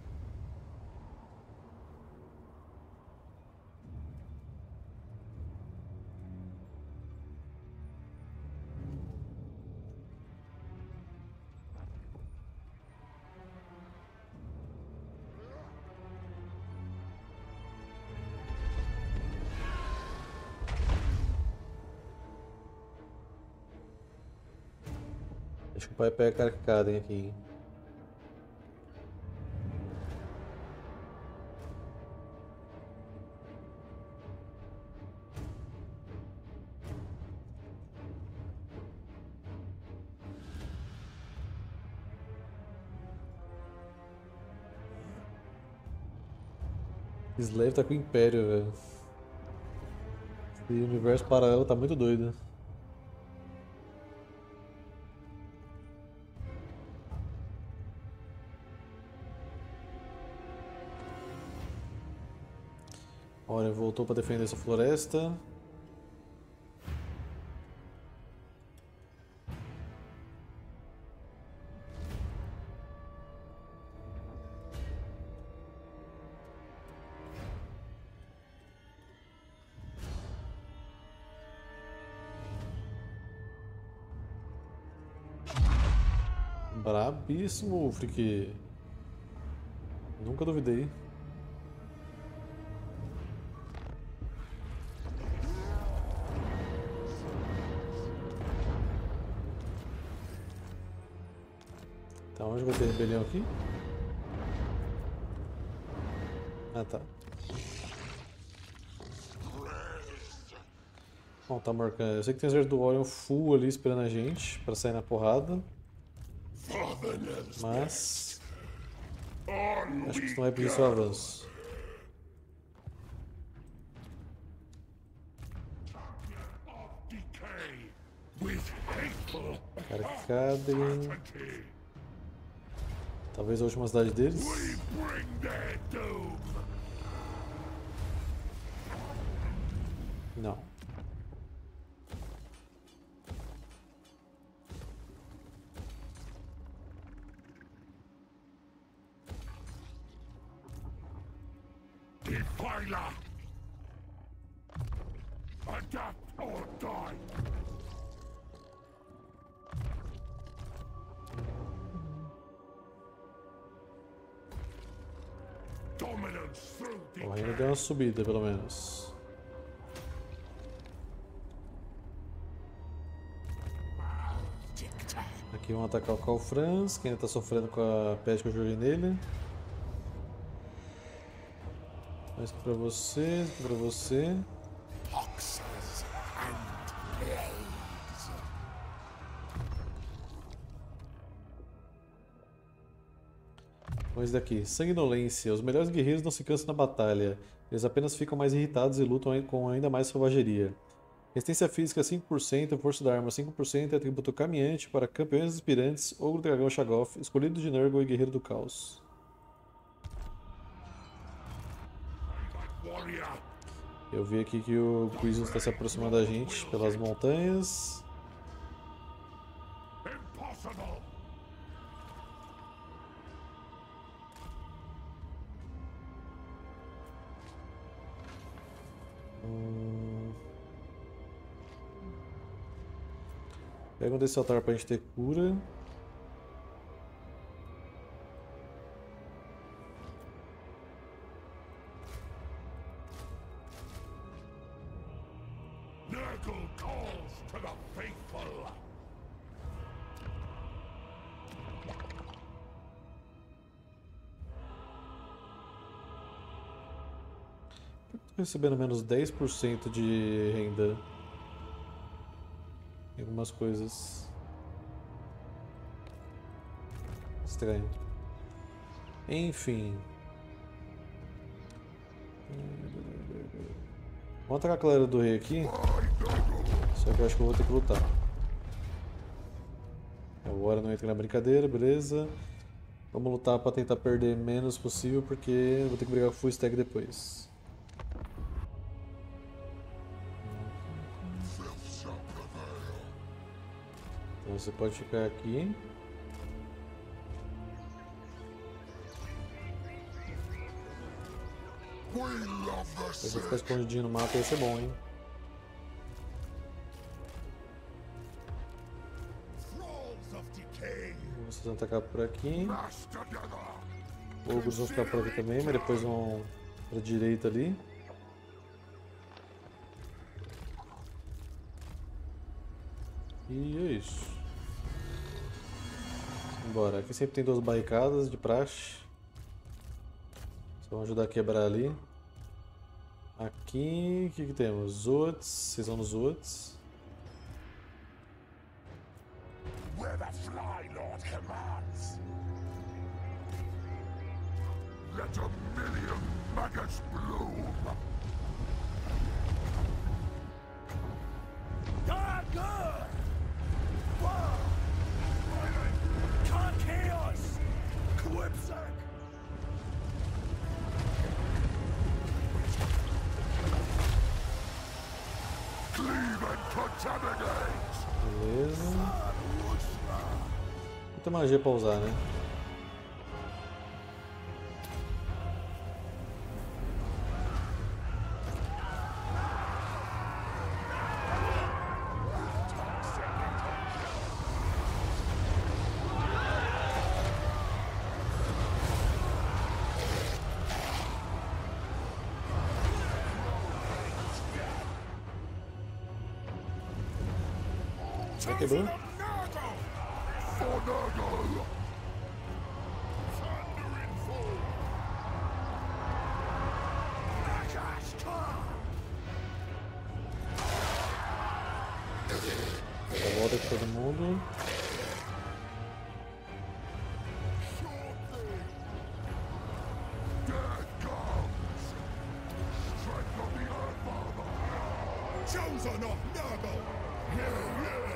Acho que o pai pega Karkaden aqui, hein? Slave tá com o Império, velho. Esse universo paralelo tá muito doido. Olha, voltou pra defender essa floresta. Brabíssimo, Frick. Nunca duvidei. Tá, onde vai ter rebelião aqui? Ah, tá. Bom, tá marcando. Eu sei que tem o exército do Orion full ali esperando a gente pra sair na porrada. Mas acho que isso não vai pedir seu avanço. Karkaden. Talvez a última cidade deles. Não. Defiler! Adapt or die! Dominance through Bom, ainda deu uma subida, pelo menos. Aqui vão atacar o Calfrans, que ainda tá sofrendo com a peste que eu joguei nele. Mais aqui pra você, aqui pra você. Mas daqui, sanguinolência. Os melhores guerreiros não se cansam na batalha. Eles apenas ficam mais irritados e lutam com ainda mais selvageria. Resistência física cinco por cento, força da arma cinco por cento, atributo caminhante para campeões aspirantes, Ogro Dragão Shaggoth, escolhido de Nurgle e Guerreiro do Caos. Eu vi aqui que o Quizzes está se aproximando da gente pelas montanhas. Hum... Pega um desse altar pra gente ter cura. Recebendo menos dez por cento de renda em algumas coisas. Estranho. Enfim. Vamos atacar a Clara do Rei aqui. Só que eu acho que eu vou ter que lutar. Agora não entra na brincadeira, beleza. Vamos lutar para tentar perder menos possível, porque eu vou ter que brigar com o full stack depois. Então você pode ficar aqui. Se você ficar escondidinho no mapa ia ser bom, hein? Vocês vão atacar por aqui. Ogros vão ficar por aqui também, mas depois vão pra direita ali. E é isso. Bora, aqui sempre tem duas barricadas de praxe. Só vamos ajudar a quebrar ali. Aqui, o que, que temos? Zoats, vocês vão nos Zoats. Where the Fly Lord commands. Let a million maggots bloom. Dagger! Whoa! Chaos! Quipsack! Cleave and contaminate. Beleza. Muita magia pra usar, né? Já quebrou? For Nurgle. Thundering fall. Nagas come. Dá volta com todo mundo. Sure thing. Death comes. Strength of the Earth Father. Chosen of Nurgle. Yeah, yeah.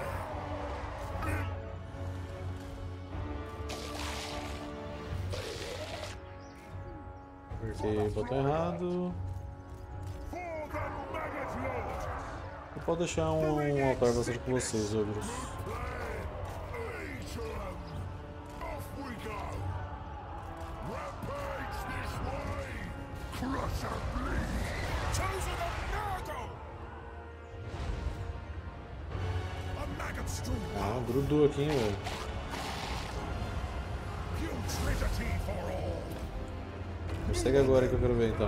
Apertei o botão errado. For the Maggot Lord. Eu posso deixar um, um altar bastante com vocês, ogros. Eat 'em. Off we go. Rampage this way. Crush and bleed. Chosen of Nurgle. A maggot stream. Ah, grudou aqui, hein, velho. Putridity for all. Segue agora que eu quero ver então.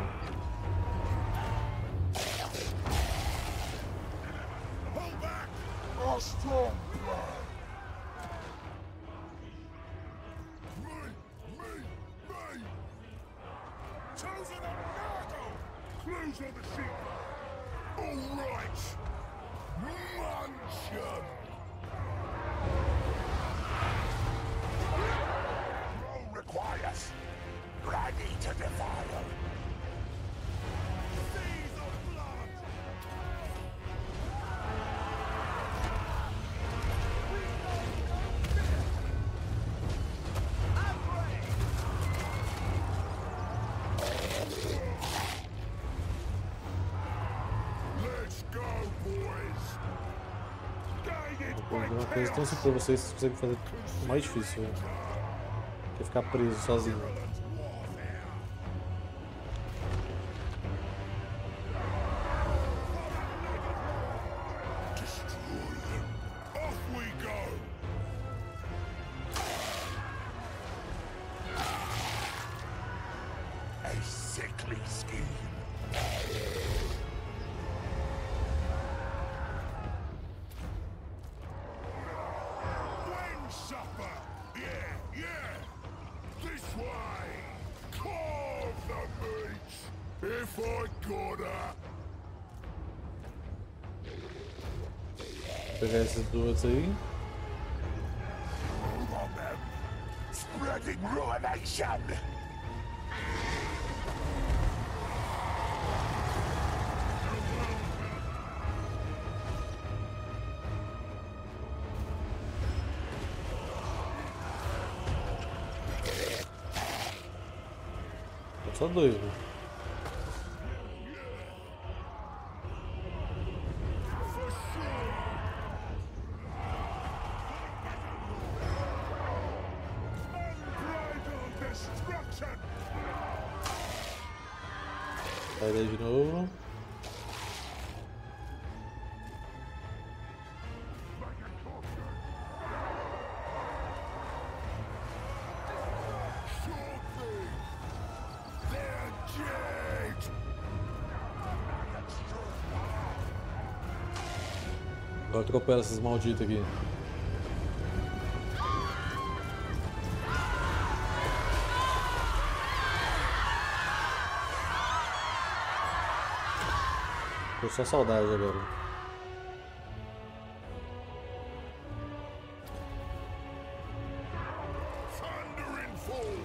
Hold back. A strong blow. Me, me, me. Chosen of Nurgle. Clues on the sheet. All right. Munch 'em. Roll requires. Ready to defile. Seas of blood. Let's go, boys. Guided Vou by fazer uma coisa tão simples pra vocês que vocês conseguem fazer o mais difícil, velho. Que é ficar preso sozinho. Off we go! A sickly scheme. Wind supper! Yeah, yeah! This way! Carve the meat! If I gotta! Vou pegar esses duas aí. Move on them! Spreading ruination! Só dois, né? For sure! Unbridled destruction! Sai daí de novo. Sure thing! They're dead! Agora atropela esses malditos aqui. Ficou só saudade agora. Thundering fall.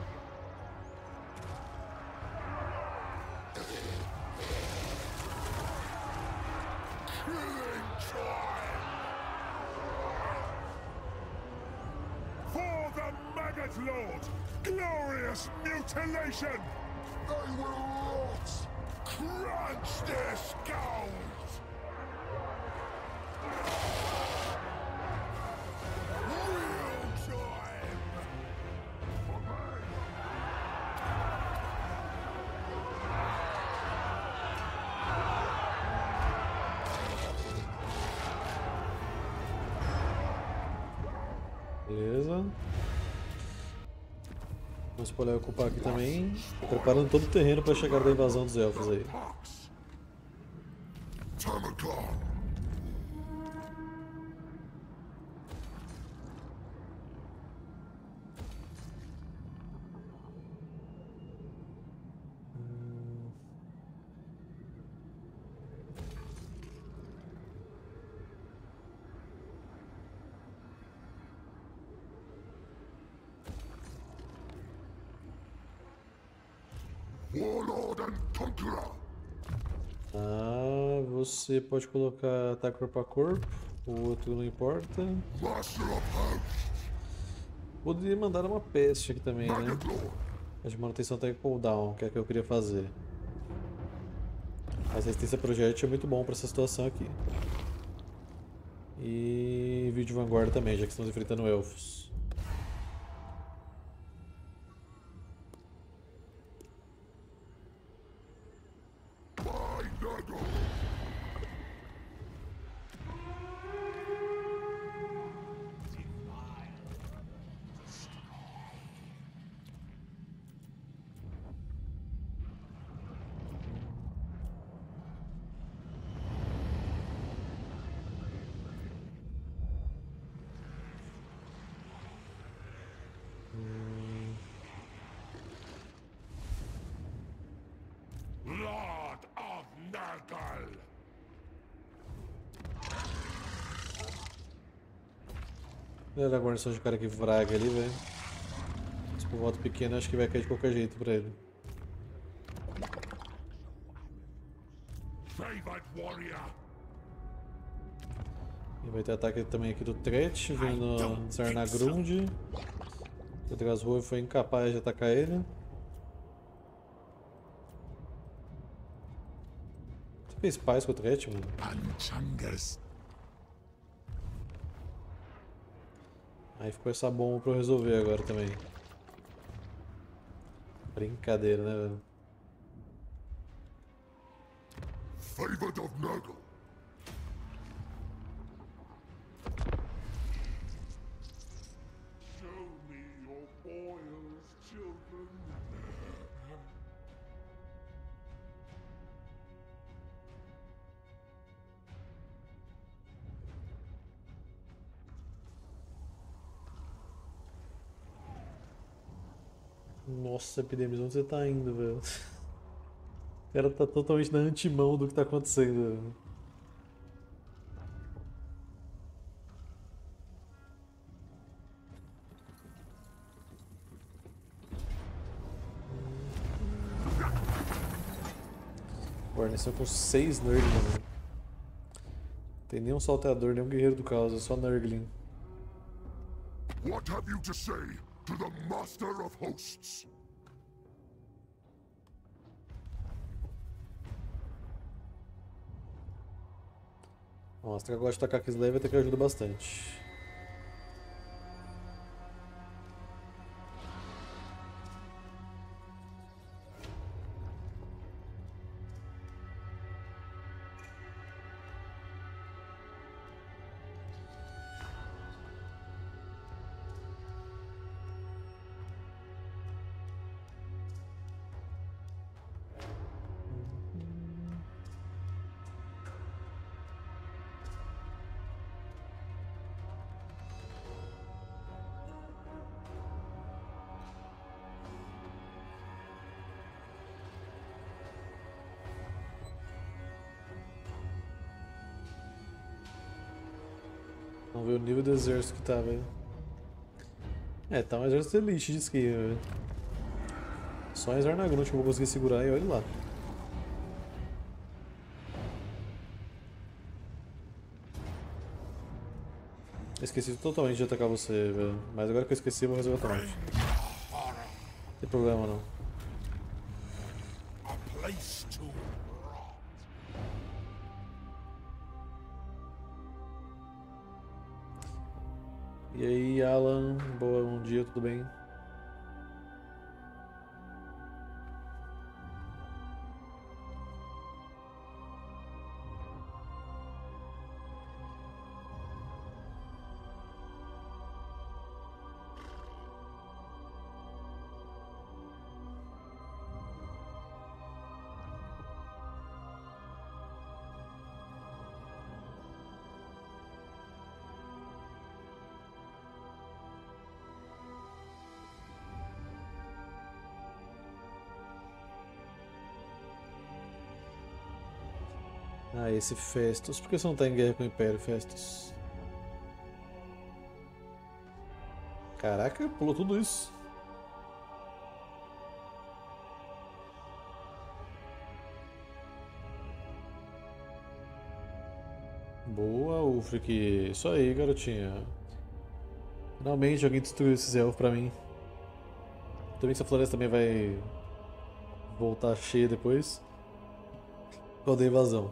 Killing time. For the Maggot Lord, glorious mutilation. They will rot. Crunch their skulls. Real time. Beleza. Vamos poder ocupar aqui também, preparando todo o terreno para a chegada da invasão dos elfos aí. Tamagotchi. Warlord and Conqueror. Ah, você pode colocar ataque corpo a corpo, o outro não importa. Master of Hosts. Poderia mandar uma peste aqui também, né? Maggot Lord. A de manutenção tem cooldown, que é o que eu queria fazer. Mas resistência projétil é muito bom para essa situação aqui. E vídeo de vanguarda também, já que estamos enfrentando elfos. By Nurgle. Lord of Nurgle. Olha a guarnição de cara que vraga ali, velho. Se for voto pequeno, acho que vai cair de qualquer jeito pra ele. Favored warrior. E vai ter ataque também aqui do Tret, vindo desarnar Grund. O Drasrua foi incapaz de atacar ele. Você fez paz com o Tret, mano? Panchangas. Aí ficou essa bomba pra eu resolver agora também. Brincadeira, né, velho? Favored of Nurgle. Show me your boils, children. Nossa, Epidemias, onde você tá indo, velho? O cara tá totalmente na antimão do que tá acontecendo, velho. Guarnição com seis Nurgling, mano. Tem nenhum salteador, nenhum guerreiro do caos, é só Nurgling. What have you to say to the Master of Hosts? Nossa, que gosta de tacar Kislev vai ter que ajudar bastante. Vamos ver o nível do exército que tá, velho. É, tá um exército elite de esquerda, velho. Só em Zarnagrunt que eu vou conseguir segurar e olha lá. Esqueci totalmente de atacar você, velho. Mas agora que eu esqueci, eu vou resolver automaticamente. Não tem problema não. A place to rot. E aí, Alan, boa, bom dia, tudo bem? Ah, esse Festus. Por que você não tá em guerra com o Império, Festus? Caraca, pulou tudo isso. Boa, Ulfric. Isso aí, garotinha. Finalmente alguém destruiu esses elfos pra mim. Também essa floresta também vai voltar cheia depois. Qual da invasão?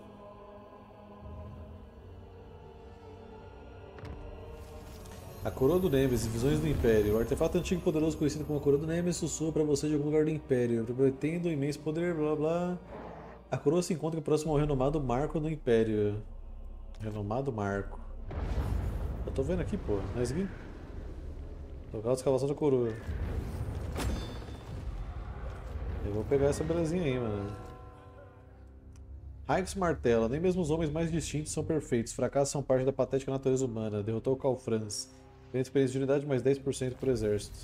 A Coroa do Nemesis, Visões do Império. O artefato antigo e poderoso conhecido como a Coroa do Nemesis sussurra para você de algum lugar do Império, prometendo um imenso poder, blá blá. A coroa se encontra próximo ao renomado Marco do Império. Renomado Marco. Eu tô vendo aqui, pô. Não é isso aqui? Local de escavação da coroa. Eu vou pegar essa belezinha aí, mano. Raix Martela. Nem mesmo os homens mais distintos são perfeitos. Fracassos são parte da patética natureza humana. Derrotou o Calfrans. Ganha experiência de unidade mais dez por cento por exército.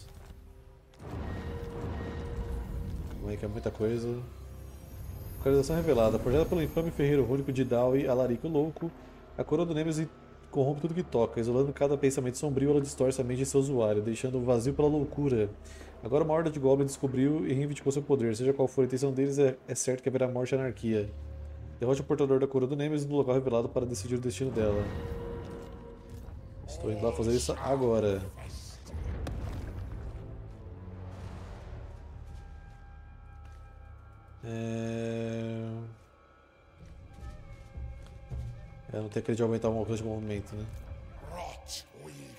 Calma aí que é muita coisa. Localização revelada. Projetada pelo infame ferreiro rúnico de Dawi Alarico Louco, a coroa do Nemesis corrompe tudo que toca. Isolando cada pensamento sombrio, ela distorce a mente de seu usuário, deixando-o vazio pela loucura. Agora uma horda de goblins descobriu e reivindicou seu poder. Seja qual for a intenção deles, é, é certo que haverá morte e anarquia. Derrote o portador da coroa do Nemesis no local revelado para decidir o destino dela. Estou indo lá fazer isso agora. É... Eu não tenho aquele de aumentar uma coisa de movimento, né? Rot Weaver.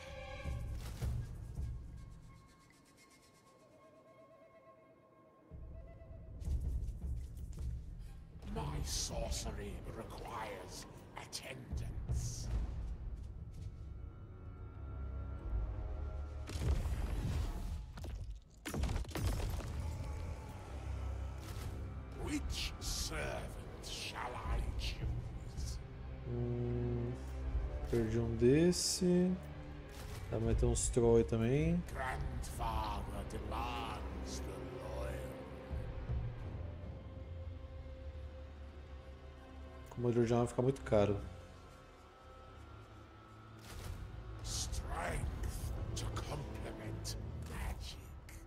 My sorcery requires attendance. Which servant shall I choose? Hum, perdi um desse. Tá, vai ter uns troll aí também. Grandfather demands the loyal. Como o Georgian vai ficar muito caro. Strength to complement magic.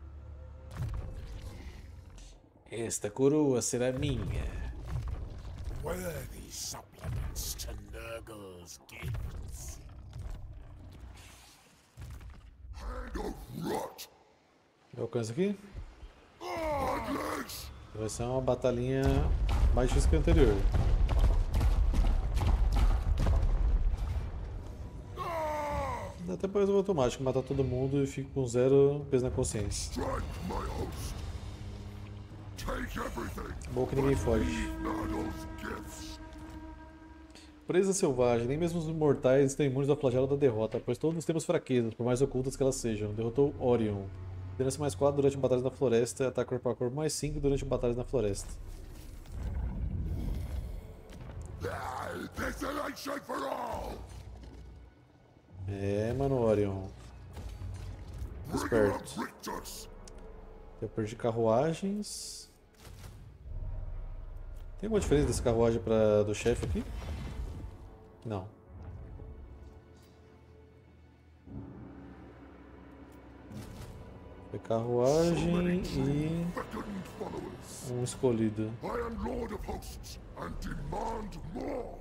Esta coroa será minha. Worthy supplements to Nurgle's gifts. Hand of rot. Eu alcanço aqui? Godless. Vai ser uma batalhinha mais difícil que a anterior. Dá até pra resolver automático, matar todo mundo e fico com zero peso na consciência. Strike my host. Take everything. Bom que ninguém foge. Nurgle's gifts. Presa selvagem, nem mesmo os imortais estão imunes ao flagelo da derrota, pois todos temos fraquezas, por mais ocultas que elas sejam. Derrotou Orion. Liderança mais quatro durante batalhas na floresta, ataque corpo a corpo mais cinco durante batalhas na floresta. Desolation for all. É, mano, Orion. Esperto. Rictus. Eu perdi carruagens. Tem alguma diferença dessa carruagem pra do chefe aqui? Não. Foi carruagem e Beckoned followers. um escolhido. I am Lord of Hosts and demand more.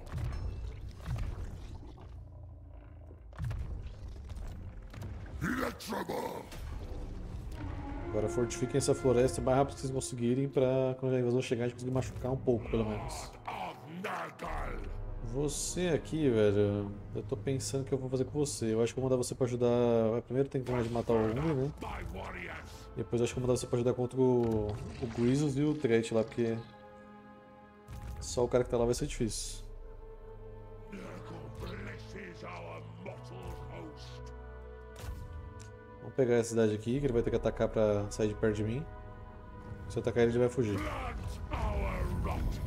Electroball. Agora fortifiquem essa floresta o mais rápido que vocês conseguirem pra quando a invasão chegar a gente conseguir machucar um pouco, pelo menos. Of Nurgle. Você aqui, velho, eu tô pensando o que eu vou fazer com você. Eu acho que eu vou mandar você pra ajudar. Primeiro tem que terminar de matar o Ungry, né? My warriors. Depois eu acho que eu vou mandar você pra ajudar contra o, o Grizzles e o Threat lá, porque só o cara que tá lá vai ser difícil. Nurgle blesses our mortal host. Vamos pegar essa cidade aqui, que ele vai ter que atacar pra sair de perto de mim. Se eu atacar ele, ele vai fugir. Plant our rot.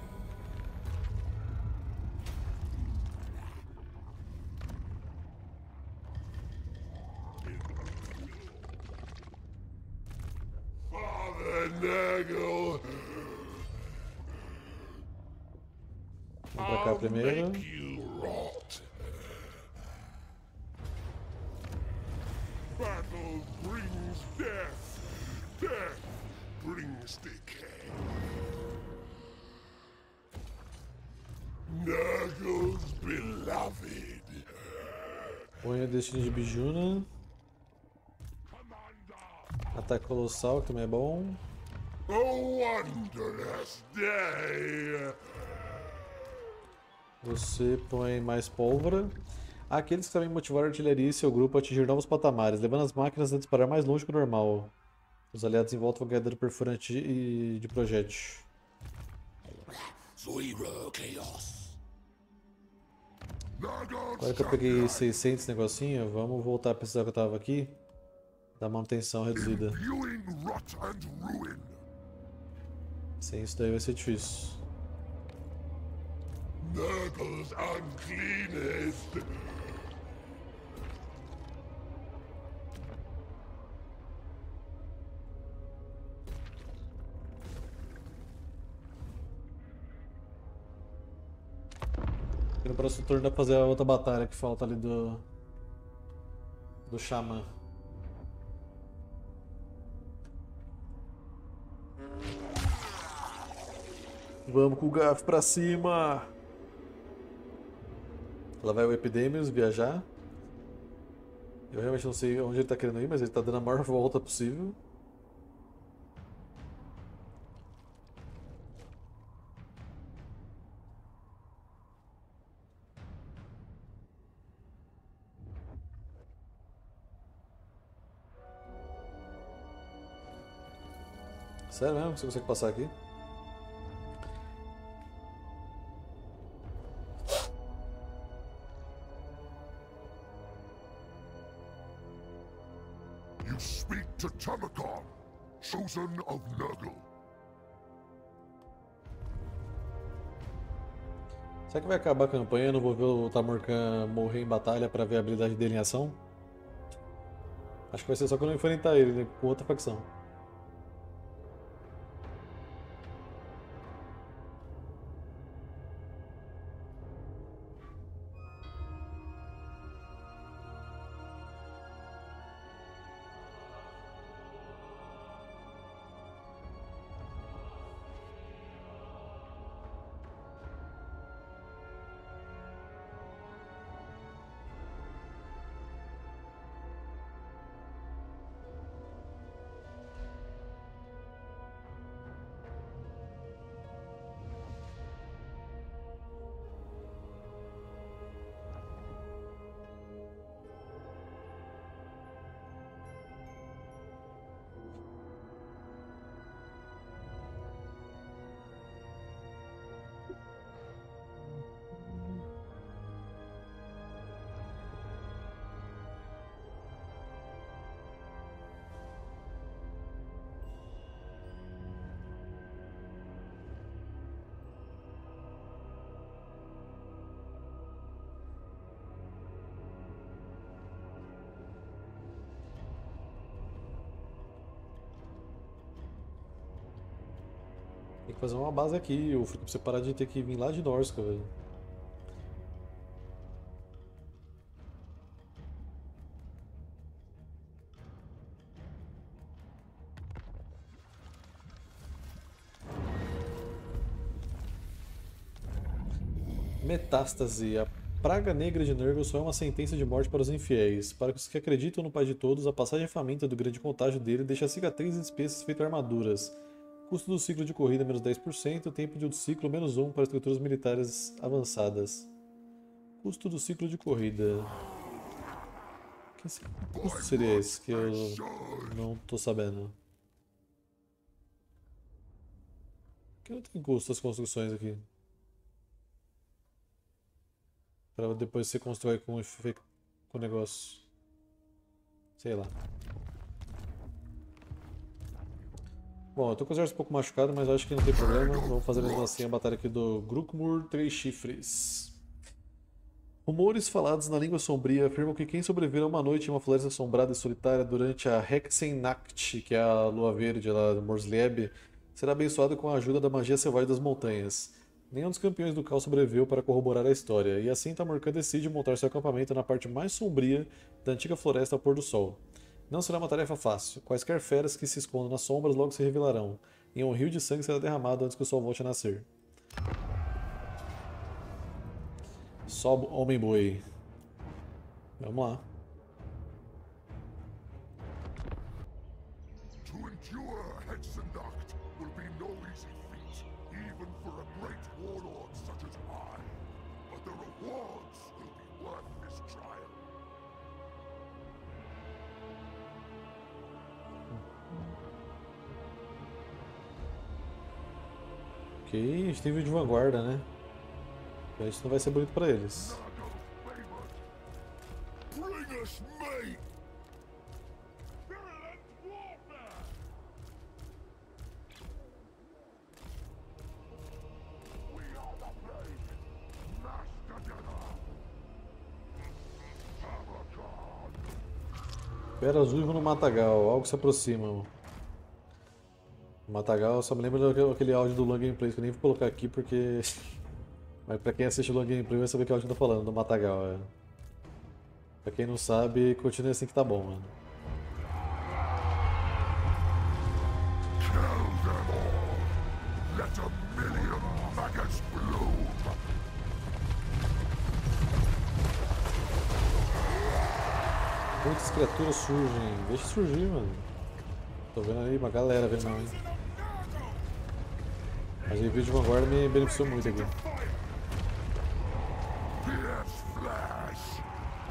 Father Nurgle. Vamos pra cá primeiro. Make you rot. Battle brings death. Death brings decay. Nurgle's beloved. Põe o destino de Bijuna. Commander. Ataque colossal, que também é bom. A wondrous day. Você põe mais pólvora. Aqueles que também motivaram a artilharia e seu grupo a atingir novos patamares, levando as máquinas a disparar mais longe que o normal. Os aliados em volta vão ganhar dano perfurante e de projétil. Zero chaos. Agora que eu peguei seiscentos negocinho, vamos voltar a precisar que eu tava aqui. Da manutenção reduzida. Viewing rot and ruin. Sem isso daí vai ser difícil. Nurgle's uncleanest. E no próximo turno dá pra fazer a outra batalha que falta ali do. Do Xamã. Vamos com o garfo pra cima! Lá vai o Epidemius viajar. Eu realmente não sei onde ele tá querendo ir, mas ele tá dando a maior volta possível. Sério mesmo? Você consegue passar aqui? You speak to Tamacon, chosen of Nurgle. Será que vai acabar a campanha e eu não vou ver o Tamurkan morrer em batalha pra ver a habilidade dele em ação? Acho que vai ser só quando eu enfrentar ele, né, com outra facção. Tem que fazer uma base aqui, o Felipe, pra você parar de ter que vir lá de Norsca, velho. Metástase. A praga negra de Nurgle só é uma sentença de morte para os infiéis. Para os que acreditam no Pai de Todos, a passagem faminta do grande contágio dele deixa cicatrizes espessas feitas armaduras. Custo do ciclo de corrida menos dez por cento, tempo de ciclo menos um para estruturas militares avançadas. Custo do ciclo de corrida. Que custo seria esse que eu não tô sabendo? Que não tem custo as construções aqui. Pra depois você constrói com o negócio. Sei lá. Bom, eu tô com os olhos um pouco machucados, mas acho que não tem problema. Vamos fazer mesmo assim a batalha aqui do Grukmur Três Chifres. Rumores falados na língua sombria afirmam que quem sobreviver a uma noite em uma floresta assombrada e solitária durante a Hexennacht, que é a lua verde lá do Morrslieb, será abençoado com a ajuda da magia selvagem das montanhas. Nenhum dos campeões do caos sobreviveu para corroborar a história, e assim Tamurkhan decide montar seu acampamento na parte mais sombria da antiga floresta ao pôr do sol. Não será uma tarefa fácil. Quaisquer feras que se escondam nas sombras logo se revelarão, e um rio de sangue será derramado antes que o sol volte a nascer. Só homem-boi. Vamos lá. To endure Hexennacht will be no easy feat, even for a great warlord such as I. But the rewards will be worth this trial. Ok, a gente tem vídeo de vanguarda, né? Isso não vai ser bonito pra eles. Bring us meat! Virulent warfare! We are the plague! Mash together! Tamurkhan! Feras uivam no matagal, algo se aproxima. O matagal só me lembra daquele áudio do Long Gameplay que eu nem vou colocar aqui porque. Mas pra quem assiste o Long Gameplay vai saber que áudio eu tô falando, do matagal. É. Pra quem não sabe, continue assim que tá bom, mano. Kill them all! Let a million maggots bloom! Muitas criaturas surgem. Deixa surgir, mano. Tô vendo aí uma galera vendo não, hein? Mas o vídeo de vanguarda me beneficiou muito aqui. Fierce flash!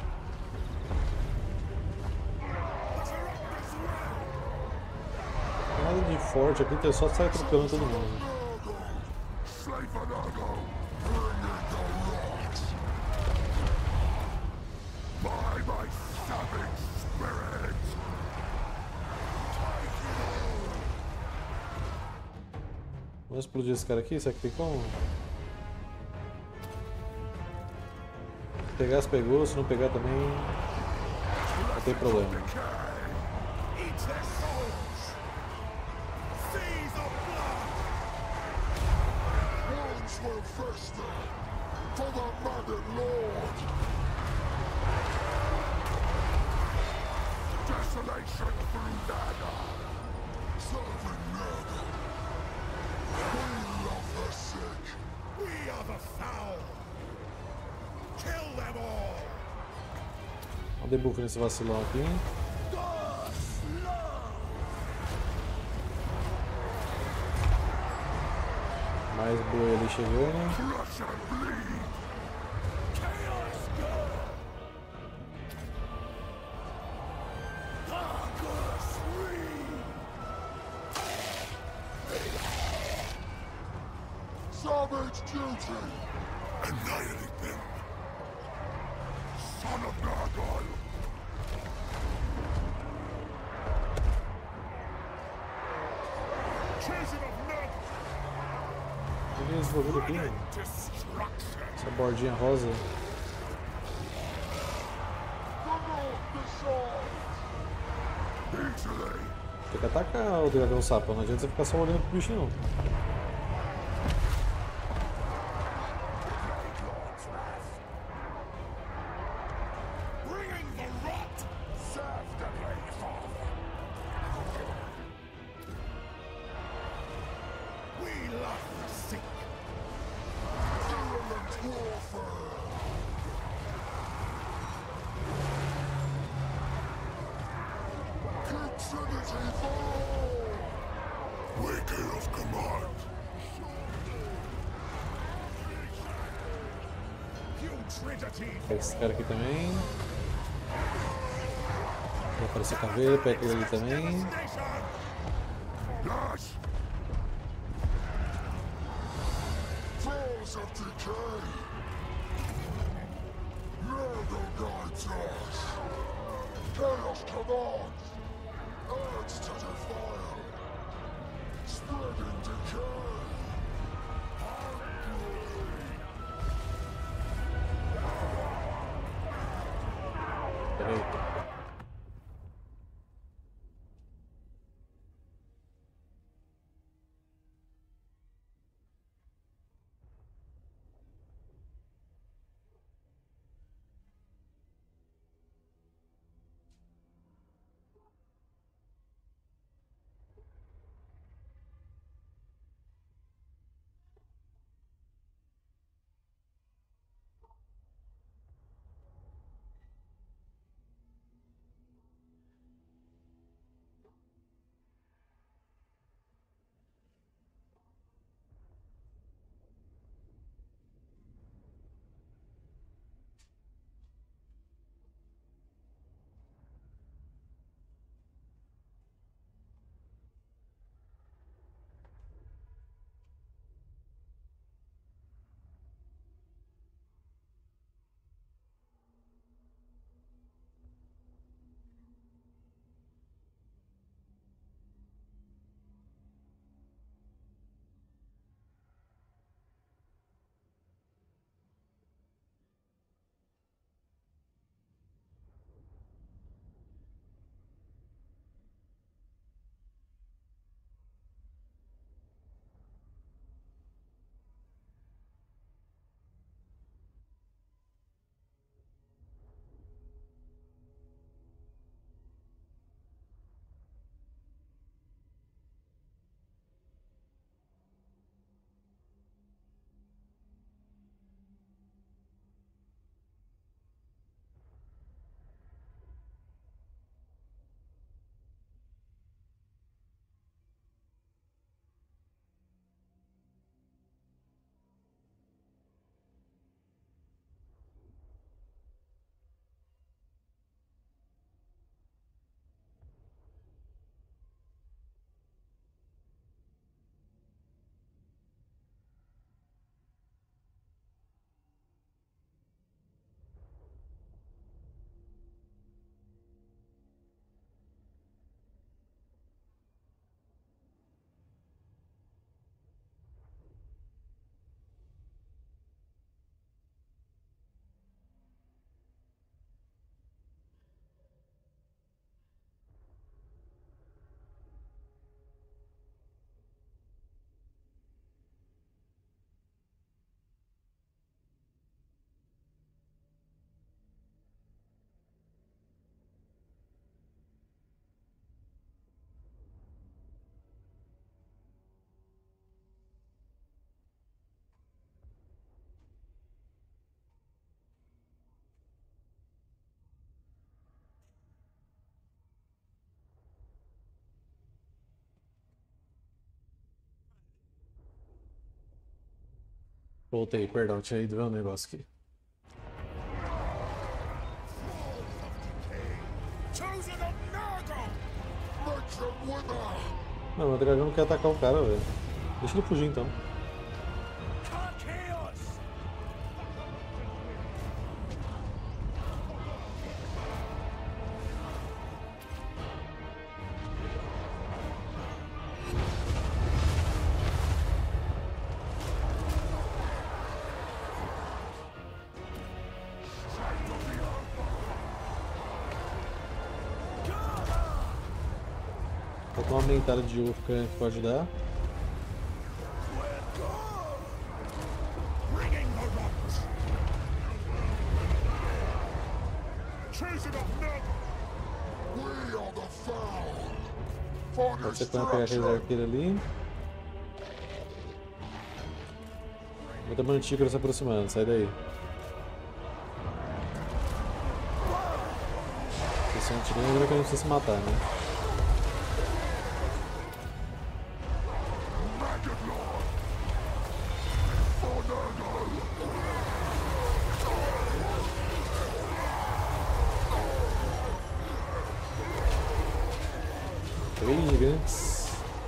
Nada de forte aqui, tem só sair trocando todo mundo. Slave Nurgle! Bring in the rocks! By my savage spirit! Vamos explodir esse cara aqui, será que tem como? Se pegar, se pegou, se não pegar também, não tem problema. Eat their souls! Seas of blood! Wounds will fester for the murdered lord! Desolation through Nana! Serving Nurgle! We love the sick! We are the foul! Kill them all! Dá um debuff nesse vacilão aqui. Mais boi ali chegando. Crush and bleed! Chaos God! Darkness reign! Savage duty! Annihilate them! Son of Nurgle! Chasing of Nurgle! O que é esse bagulho aqui, mano? Destruction! Essa bordinha rosa. Easily! Tem que atacar o dragão sapo, não adianta você ficar só olhando pro bicho não. Bringing the rot! Serve the Great Father! We love the sick! Virulent Wicked of command. Pega esse cara aqui também. Vai aparecer a caveira, pega ele ali também. Yes. Thrones of decay. Murder guides us. Chaos commands. Urge to defile. Spreading decay. Peraí. Voltei, perdão, tinha ido ver um negócio aqui. Não, o dragão não quer atacar o cara, velho. Deixa ele fugir então. Vou uma aumentada de Urkan que pode ajudar. Pode ser que vai pegar aquele arqueiro ali. Muita mantícora se aproximando, sai daí. Se sente bem, lembra que a gente precisa se matar, né? Três gigantes.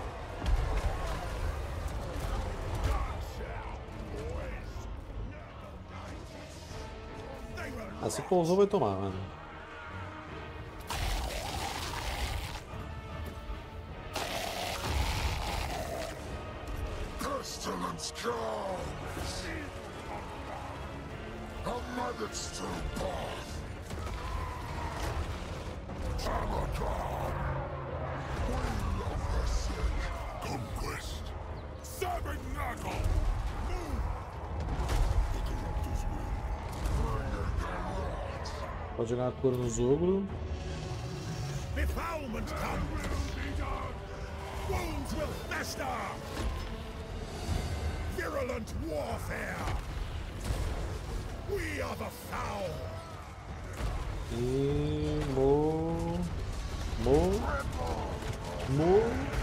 Ah, se pousou vai tomar, mano. Pestilence comes. A maggot's to path. Amagon. We love her sick. Conquest. Sabernacle. Move. The corruptors will. Bring it down. Pode jogar a cura no Zogro. Befoulment comes. Wounds will fester. Virulent warfare. We are the foul. E mo... Mo... Mo...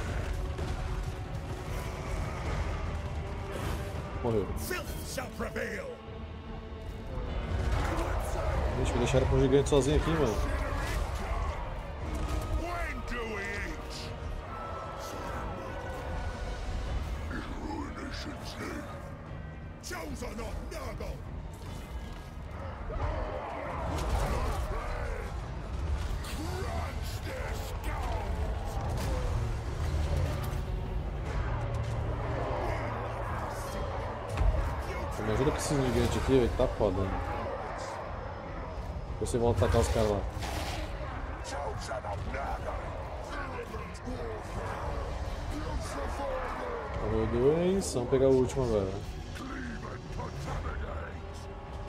Morreu. Filth shall prevail. Vixe, me deixaram com o gigante sozinho aqui, mano. When do we eat? In Ruination's name. Chosen of Nurgle. Crunch their skulls. Me ajuda com esse gigante aqui, velho, que tá foda. Né? Você volta a atacar os caras lá. Chosen of Nurgle. Virulent warfare. Morreu dois, vamos pegar o último agora. Cleave and contaminate.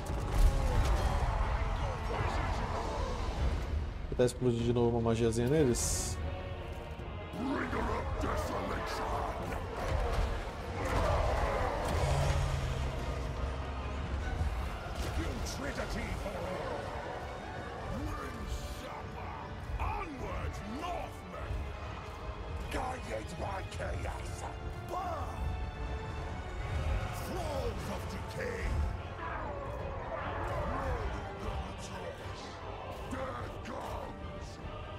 Tentar explodir de novo uma magiazinha neles. Bringer of desolation. Putridity for all. Windsummer. Onward, Northmen. Guided by chaos. Burn. Thralls of decay. Death comes.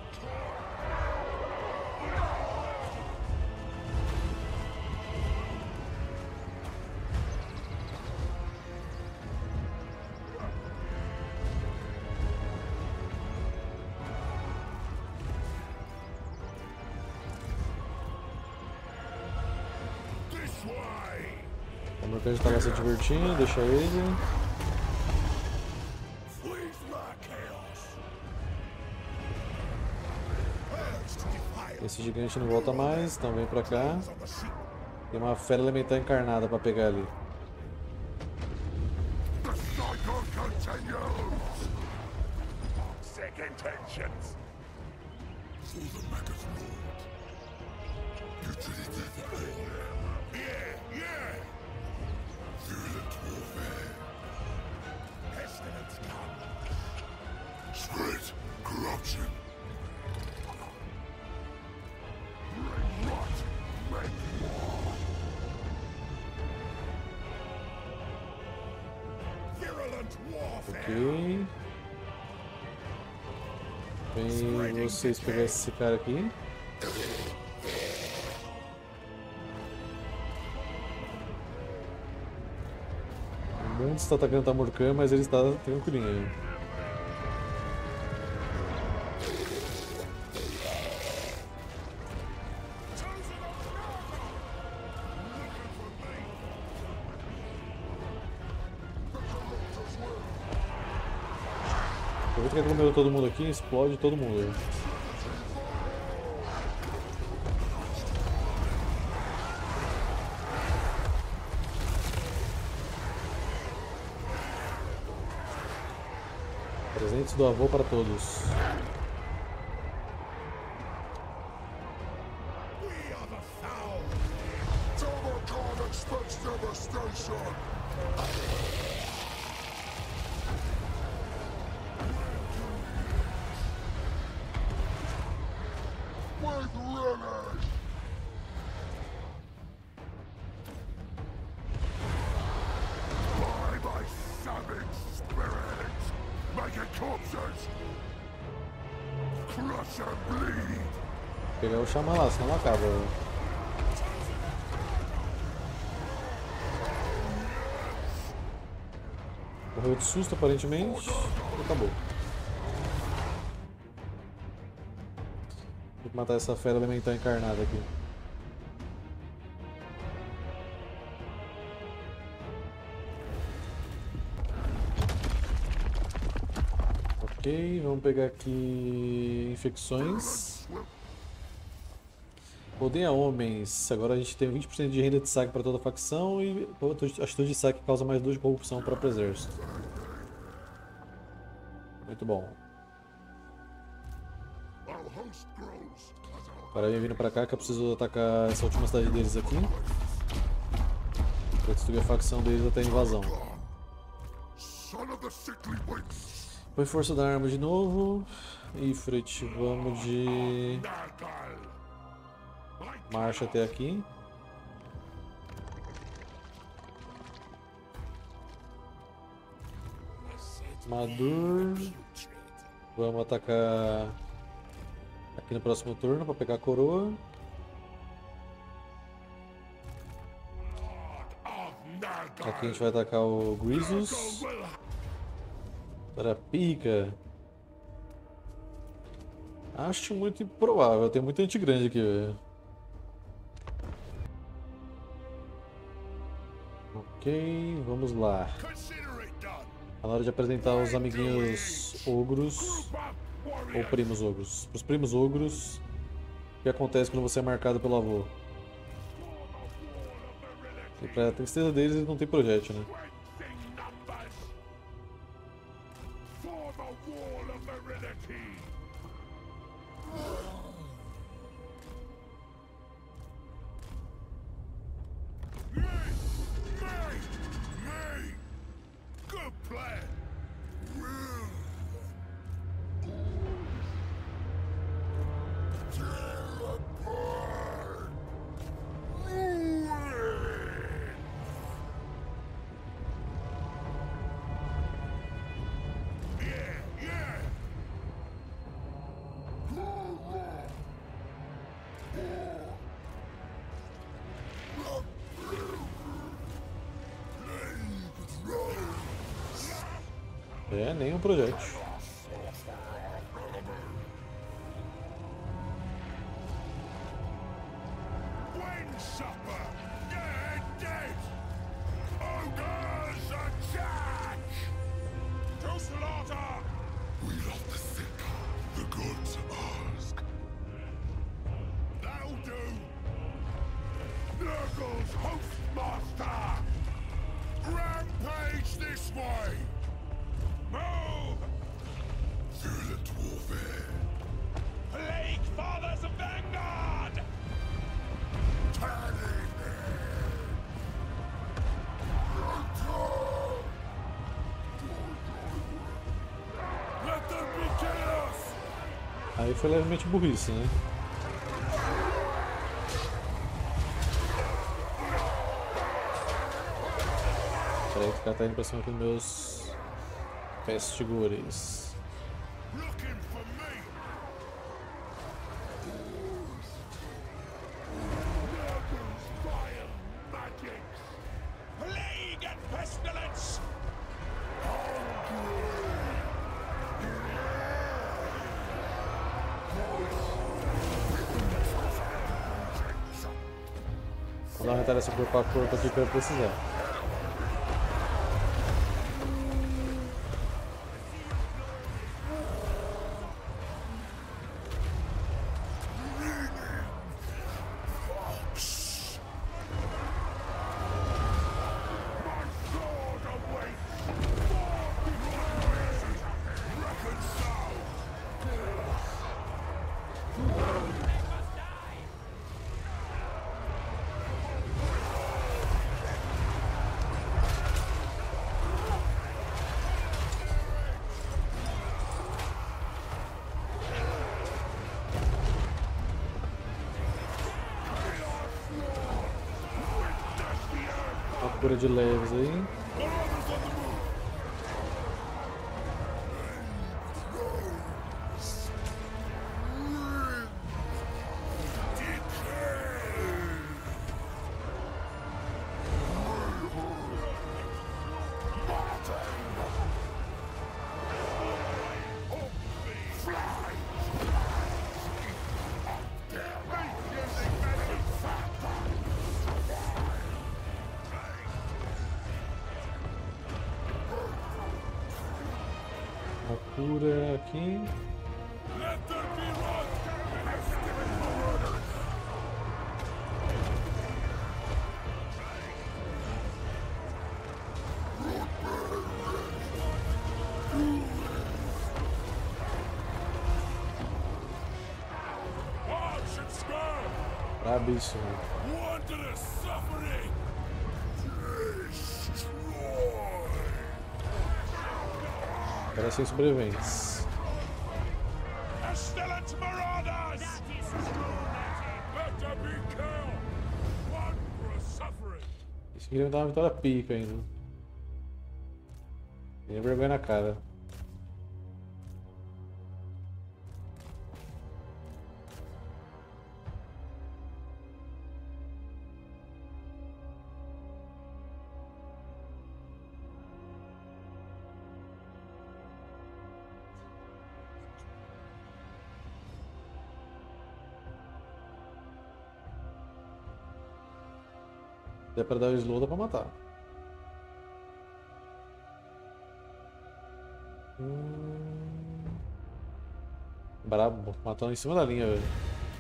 This way. O mercante tá lá se divertindo, deixa ele. Fleet like chaos. Urge to defile. Esse gigante não volta mais, então vem pra cá. On the sea. Tem uma fera elemental encarnada pra pegar ali. The cycle continues. Sick intentions. For the Magus Lord. Utility for all. Yeah, yeah. Virulent warfare. Pestilence comes. Spread corruption. Bring rot. Make war. Virulent warfare. Ok. Vem vocês pegar esse cara aqui. O mundo está atacando Tamurkhan, mas ele está tranquilinho. Aproveita que aglomerou todo mundo aqui, explode todo mundo. Presentes do avô para todos. We are the foul. Tamarkan expects devastation. With relish! By my savage spirit! Making corpses! Crush and bleed! Vou pegar o Xamã lá, senão não acaba. Morreu de susto aparentemente. E acabou. Tem que matar essa fera elemental encarnada aqui. Ok, vamos pegar aqui infecções. Odeia homens. Agora a gente tem vinte por cento de renda de saque para toda a facção e a atitude de saque causa mais dois de corrupção para o próprio exército. Muito bom. Agora vem vindo pra cá que eu preciso atacar essa última cidade deles aqui. Pra destruir a facção deles até a invasão. Põe força da arma de novo. Ifrit, vamos de marcha até aqui. Madur. Vamos atacar aqui no próximo turno para pegar a coroa. Aqui a gente vai atacar o Grisus. Para pica. Acho muito improvável, tem muita gente grande aqui, velho. Ok, vamos lá. Tá na hora de apresentar os amiguinhos ogros. Ou primos ogros. Para os primos ogros, o que acontece quando você é marcado pelo avô? E pra tristeza deles, eles não tem projétil, né? É, nem um projétil. Aí foi levemente burrice, né? Peraí que o cara tá indo pra cima com meus festigures. Vou dar uma retaliação corpo a corpo aqui que eu precisar. Uma cura de leves aí. Cura aqui. Brabíssimo. Agora sem sobreviventes. Isso queria me dar uma vitória pica ainda. Tem vergonha na cara. Se der pra dar o slow, dá pra matar. Hum... Brabo, matou em cima da linha, velho.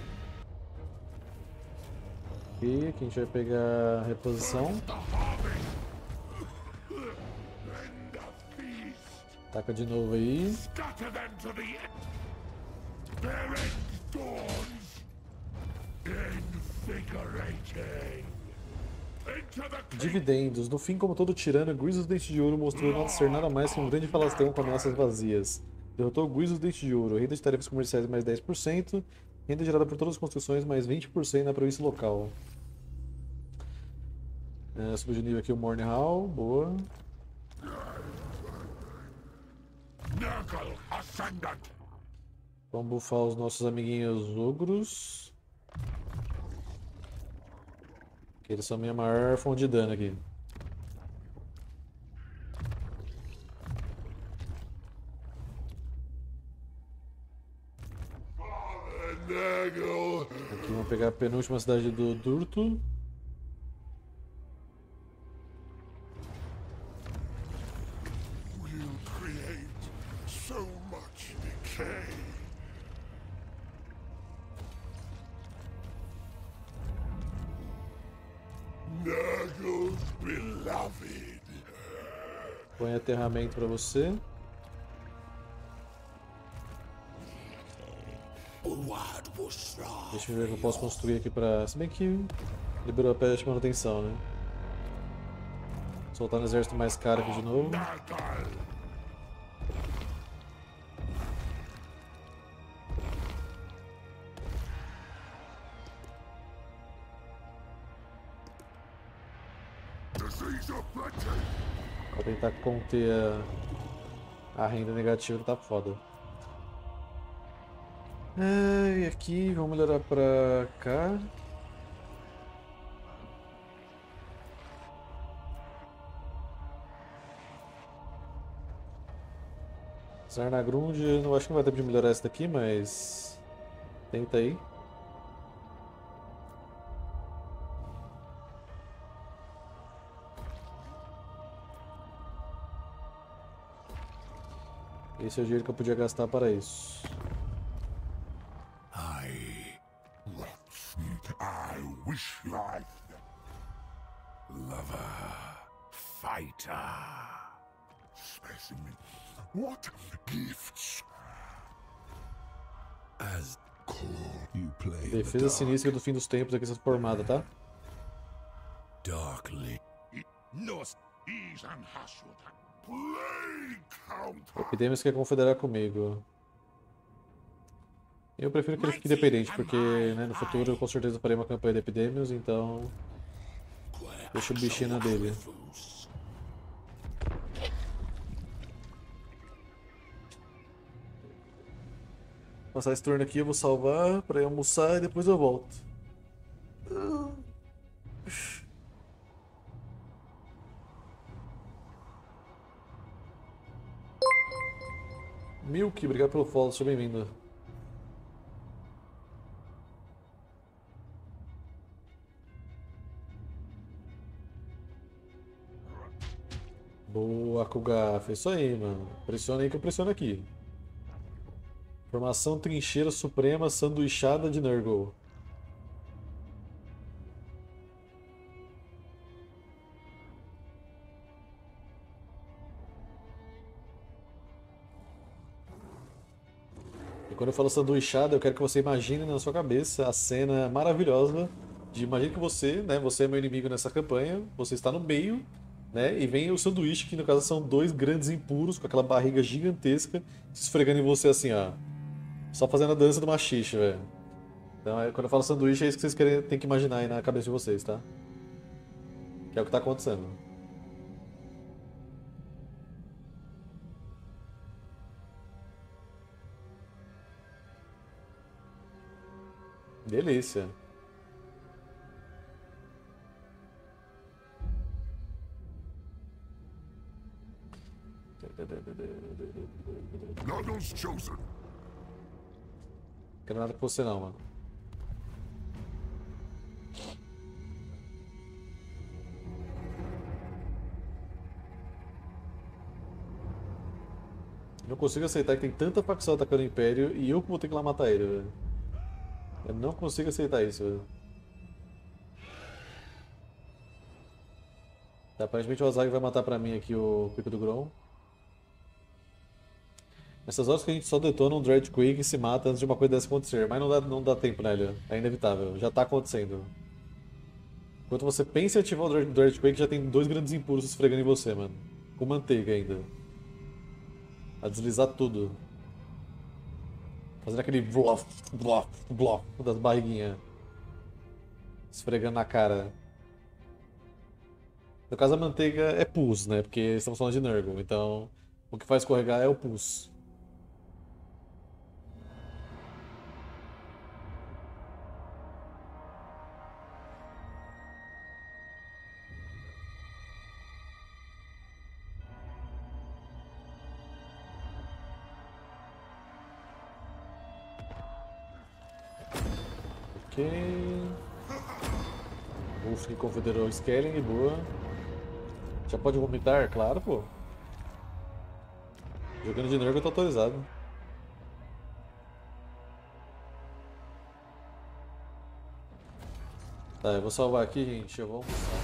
E aqui a gente vai pegar a reposição. Taca de novo aí. Dividendos. No fim, como todo tirano, Guiz dos Dentes de Ouro mostrou não ser nada mais que um grande falastrão com ameaças vazias. Derrotou Guiz dos Dentes de Ouro. Renda de tarefas comerciais mais dez por cento. Renda gerada por todas as construções mais vinte por cento na província local. É, subiu de nível aqui o Morning Hall. Boa. Vamos buffar os nossos amiguinhos ogros. Que eles são a minha maior fonte de dano aqui. Aqui vamos pegar a penúltima cidade do Durto. Põe aterramento para você. Deixa eu ver o que eu posso construir aqui para. Se bem que liberou a peste de manutenção, né? Soltar no exército mais caro aqui de novo. Vou tentar conter a, a renda negativa que tá foda. É, e aqui, vamos melhorar pra cá. Zarnagrund, não acho que não vai ter de melhorar essa daqui, mas tenta aí. Esse é o dinheiro que eu podia gastar para isso. I, I wish life. Lover, fighter, specimen. What gifts? As cool you play. Defesa sinistra do fim dos tempos aqui sendo formada, tá? Darkly. Nos ease and hustle. Play counter. Epidemias quer confederar comigo. Eu prefiro que ele fique independente, porque né, no futuro eu com certeza farei uma campanha de Epidemios, então Deixa o bichinho na dele. Passar esse turno aqui, eu vou salvar pra ir almoçar e depois eu volto. Milk, obrigado pelo follow, seja bem-vindo. Boa, Kugaf. Isso aí, mano. Pressiona aí que eu pressiono aqui. Formação Trincheira Suprema Sanduichada de Nurgle. E quando eu falo sanduichada, eu quero que você imagine na sua cabeça a cena maravilhosa de imagine que você, né, você é meu inimigo nessa campanha, você está no meio, né, e vem o sanduíche, que no caso são dois grandes impuros com aquela barriga gigantesca se esfregando em você assim, ó. Só fazendo a dança do machixe, velho. Então, é, quando eu falo sanduíche, é isso que vocês querem, tem que imaginar aí na cabeça de vocês, tá? Que é o que tá acontecendo. Delícia. Nagel's chosen. Quero nada com você não, mano. Eu não consigo aceitar que tem tanta facção atacando o Império e eu que vou ter que ir lá matar ele, velho. Eu não consigo aceitar isso, velho. Tá, aparentemente o Azag vai matar pra mim aqui o Pico do Grom. Nessas horas que a gente só detona um Dreadquake e se mata antes de uma coisa dessa acontecer. Mas não dá, não dá tempo, né, Léo? É inevitável. Já tá acontecendo. Enquanto você pensa em ativar o Dreadquake, já tem dois grandes impulsos esfregando em você, mano. Com manteiga ainda. A deslizar tudo. Fazendo aquele blof, blof, blof das barriguinhas. Esfregando na cara. No caso, a manteiga é pus, né? Porque estamos falando de Nurgle. Então, o que faz escorregar é o pus. Ok. Wolf que confederou o Skelling, boa. Já pode vomitar? Claro, pô. Jogando de Nurgle eu tô autorizado. Tá, eu vou salvar aqui, gente. Eu vou almoçar.